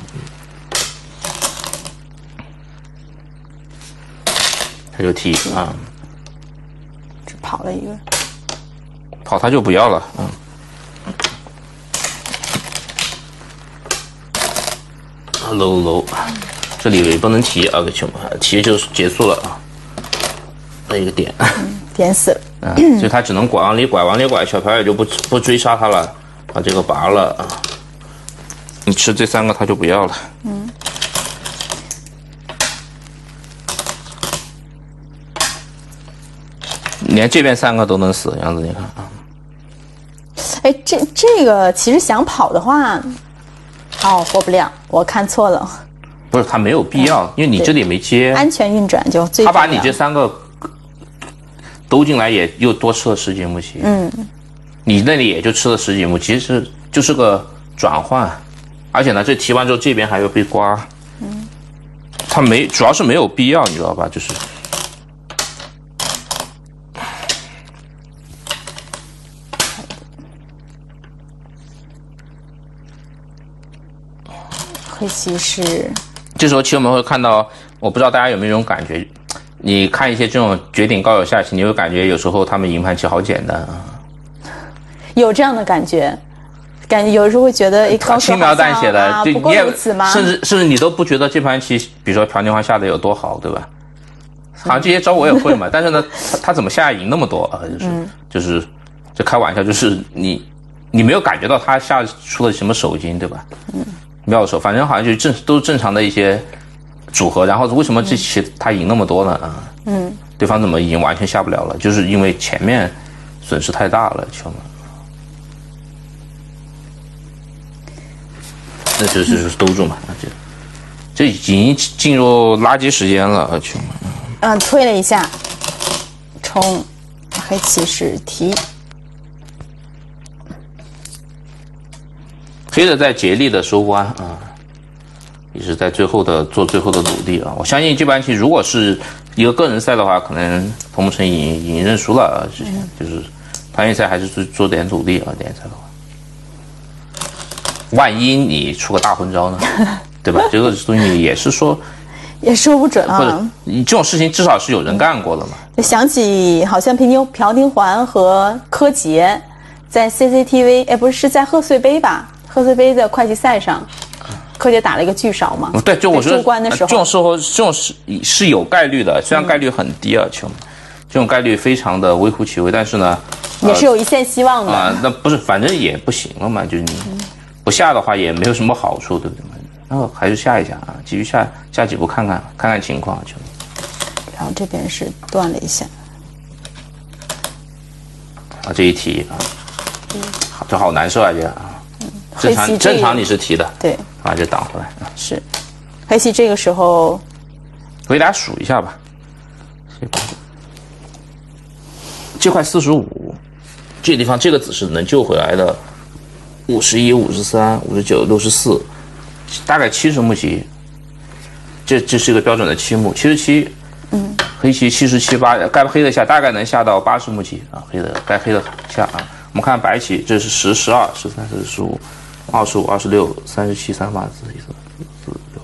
他就踢啊， 只跑了一个， 跑他就不要了，嗯，搂搂，这里也不能提啊，球，提就结束了啊，那一个点， 嗯、点死了， 嗯，所以他只能拐往里拐，往里拐，小牌也就不不追杀他了，把这个拔了啊。你吃这三个他就不要了，嗯，连这边三个都能死的样子，你看啊。 哎，这这个其实想跑的话，哦，活不了，我看错了。 不是，他没有必要，嗯、因为你这里没接， 安全运转就最。 他把你这三个兜进来，也又多吃了十几目棋，嗯，你那里也就吃了十几目，其实就是个转换。而且呢，这提完之后这边还要被刮，嗯，他没，主要是没有必要，你知道吧？就是黑棋是， 这时候其实我们会看到，我不知道大家有没有一种感觉，你看一些这种绝顶高手下棋，你会感觉有时候他们赢盘棋好简单啊， 有这样的感觉。感觉有时候会觉得，哎， 轻描淡写的， 啊、 就你也甚至甚至你都不觉得这盘棋，比如说朴定桓下的有多好，对吧？好像这些招我也会嘛，但是呢，他他怎么下赢那么多啊？就是、嗯、就是这开玩笑，就是你你没有感觉到他下出了什么手筋，对吧？嗯，妙手，反正好像就正都是正常的一些组合，然后为什么这棋他赢那么多呢？啊，嗯，对方怎么已经完全下不了了？就是因为前面损失太大了，球们。那就是兜住嘛，这这已经进入垃圾时间了，而且， 嗯，推了一下，冲，黑棋是提， 黑的在竭力的收官啊，也是在最后的做最后的努力啊。我相信这盘棋如果是一个个人赛的话，可能童梦成已已经认输了啊，之前就是团员赛还是做做点努力啊，联赛的话，万一你出个大昏招呢，对吧？这个东西也是说。 也说不准啊， 或者你这种事情至少是有人干过的嘛。 就想起好像平丁朴廷桓和柯洁在 C C T V， 哎，不是是在贺岁杯吧？贺岁杯的会计赛上，柯洁打了一个巨勺嘛。 对，就我觉得入关的时候， 这种时候这种是是有概率的，虽然概率很低啊，球、嗯，这种概率非常的微乎其微，但是呢， 也是有一线希望的啊、呃。那不是，反正也不行了嘛，就是你不下的话也没有什么好处，对不对？然后还是下一下啊，继续下下几步看看看看情况就。 然后这边是断了一下。 啊，这一提啊，嗯，好，这好难受啊，这个啊，嗯、正常正常你是提的， 对， 啊，就挡回来啊。 是，黑棋这个时候， 我给大家数一下吧，这块四十五，这个地方这个子是能救回来的，五十一、五十三、五十九、六十四。大概七十目棋，这这是一个标准的七目，七十七，嗯，黑棋七十七八，该黑的下大概能下到八十目棋啊，黑的该黑的下啊。我们看白棋，这是十、十二、十三、十四、十五、二十五、二十六、三十七、三十八、四十一、四四六。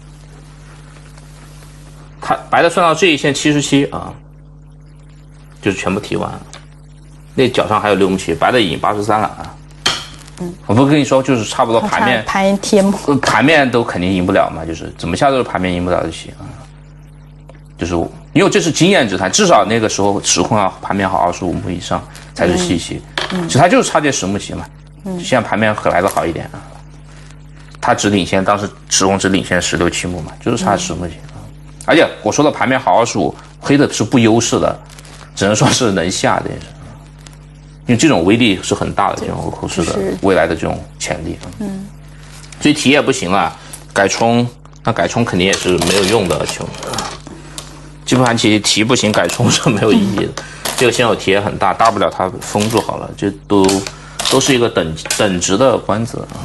它白的算到这一线七十七啊，就是全部提完。那角上还有六目棋，白的已经八十三了啊。嗯，我不跟你说，就是差不多盘面盘贴目， 盘面都肯定赢不了嘛，就是怎么下都是盘面赢不了的棋啊。就是因为这是经验之谈，至少那个时候时空啊盘面好二十五目以上才是细棋，嗯，其实它就是差这十目棋嘛。嗯，现在盘面可来的好一点啊，它只领先当时时空只领先十六七目嘛，就是差十目棋啊。嗯、而且我说的盘面好二十五，黑的是不优势的，只能说是能下的也是。因为这种威力是很大的，这种口试的未来的这种潜力，嗯，所以提也不行了，改冲，那改冲肯定也是没有用的球，基本上其实提不行，改冲是没有意义的。嗯、这个先手提也很大，大不了它封住好了，这都都是一个等等值的官子啊。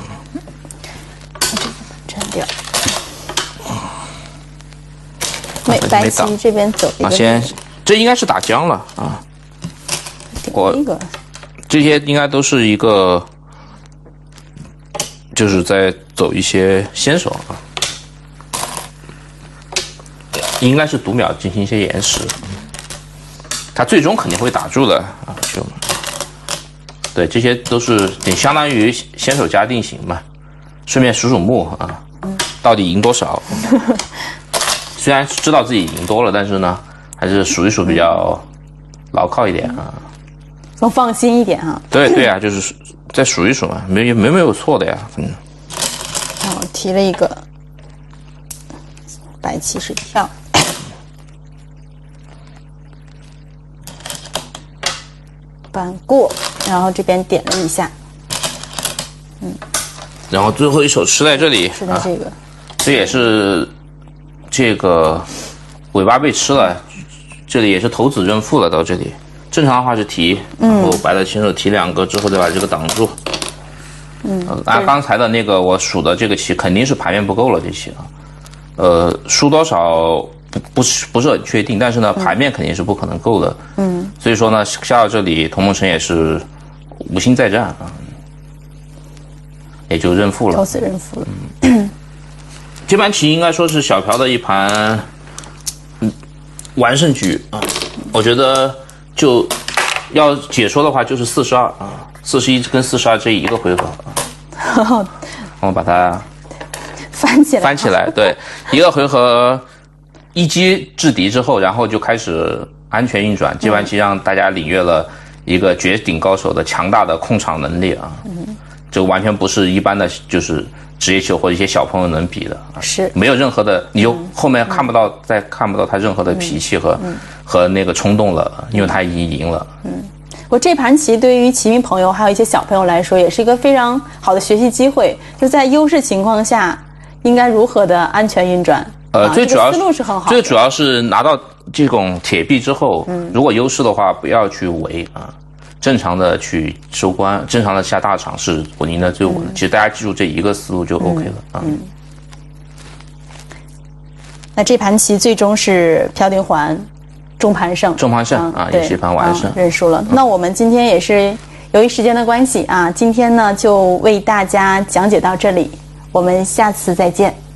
删掉。没白棋这边走一个， 啊，先这应该是打僵了啊。我这些应该都是一个，就是在走一些先手啊，应该是读秒进行一些延时，他最终肯定会打住的啊，就对，这些都是你相当于先手加定型嘛，顺便数数目啊，到底赢多少？虽然知道自己赢多了，但是呢，还是数一数比较牢靠一点啊。 更放心一点哈、啊。 对对啊，就是再数一数嘛，没没没有错的呀，嗯。 然后提了一个白棋是跳，板过，然后这边点了一下，嗯。 然后最后一手吃在这里， 吃在这个、啊， 这也是这个尾巴被吃了，这里也是头子认负了到这里。正常的话是提，然后白的先手提两个之后再把这个挡住。嗯，按、呃、刚才的那个我数的这个棋肯定是盘面不够了，这棋啊，呃，输多少不不是不是很确定，但是呢，盘面肯定是不可能够的。嗯，所以说呢，下到这里，童梦辰也是无心再战啊，也就认负了， 头子认负了。 嗯，这盘棋应该说是小朴的一盘嗯完胜局啊，我觉得。就要解说的话，就是四十二啊，四十一跟四十二这一个回合啊，我们把它翻起来， 翻起来，对，一个回合一击制敌之后，然后就开始安全运转，接盘棋让大家领略了一个绝顶高手的强大的控场能力啊，嗯，这完全不是一般的就是职业球或者一些小朋友能比的， 是没有任何的，你就后面看不到，嗯、再看不到他任何的脾气和、嗯、和那个冲动了，因为他已经赢了。 嗯，我这盘棋对于棋迷朋友还有一些小朋友来说，也是一个非常好的学习机会，就在优势情况下应该如何的安全运转。 呃，最主要、 这个、思路是很好的， 最主要是拿到这种铁壁之后，嗯，如果优势的话，不要去围啊。正常的去收官，正常的下大场是稳赢的最稳的。嗯、其实大家记住这一个思路就 OK 了啊。嗯嗯、 那这盘棋最终是朴廷桓中盘胜， 中盘胜嗯、 啊， 对也是一盘完胜， 啊、认输了。嗯、那我们今天也是由于时间的关系啊，今天呢就为大家讲解到这里，我们下次再见。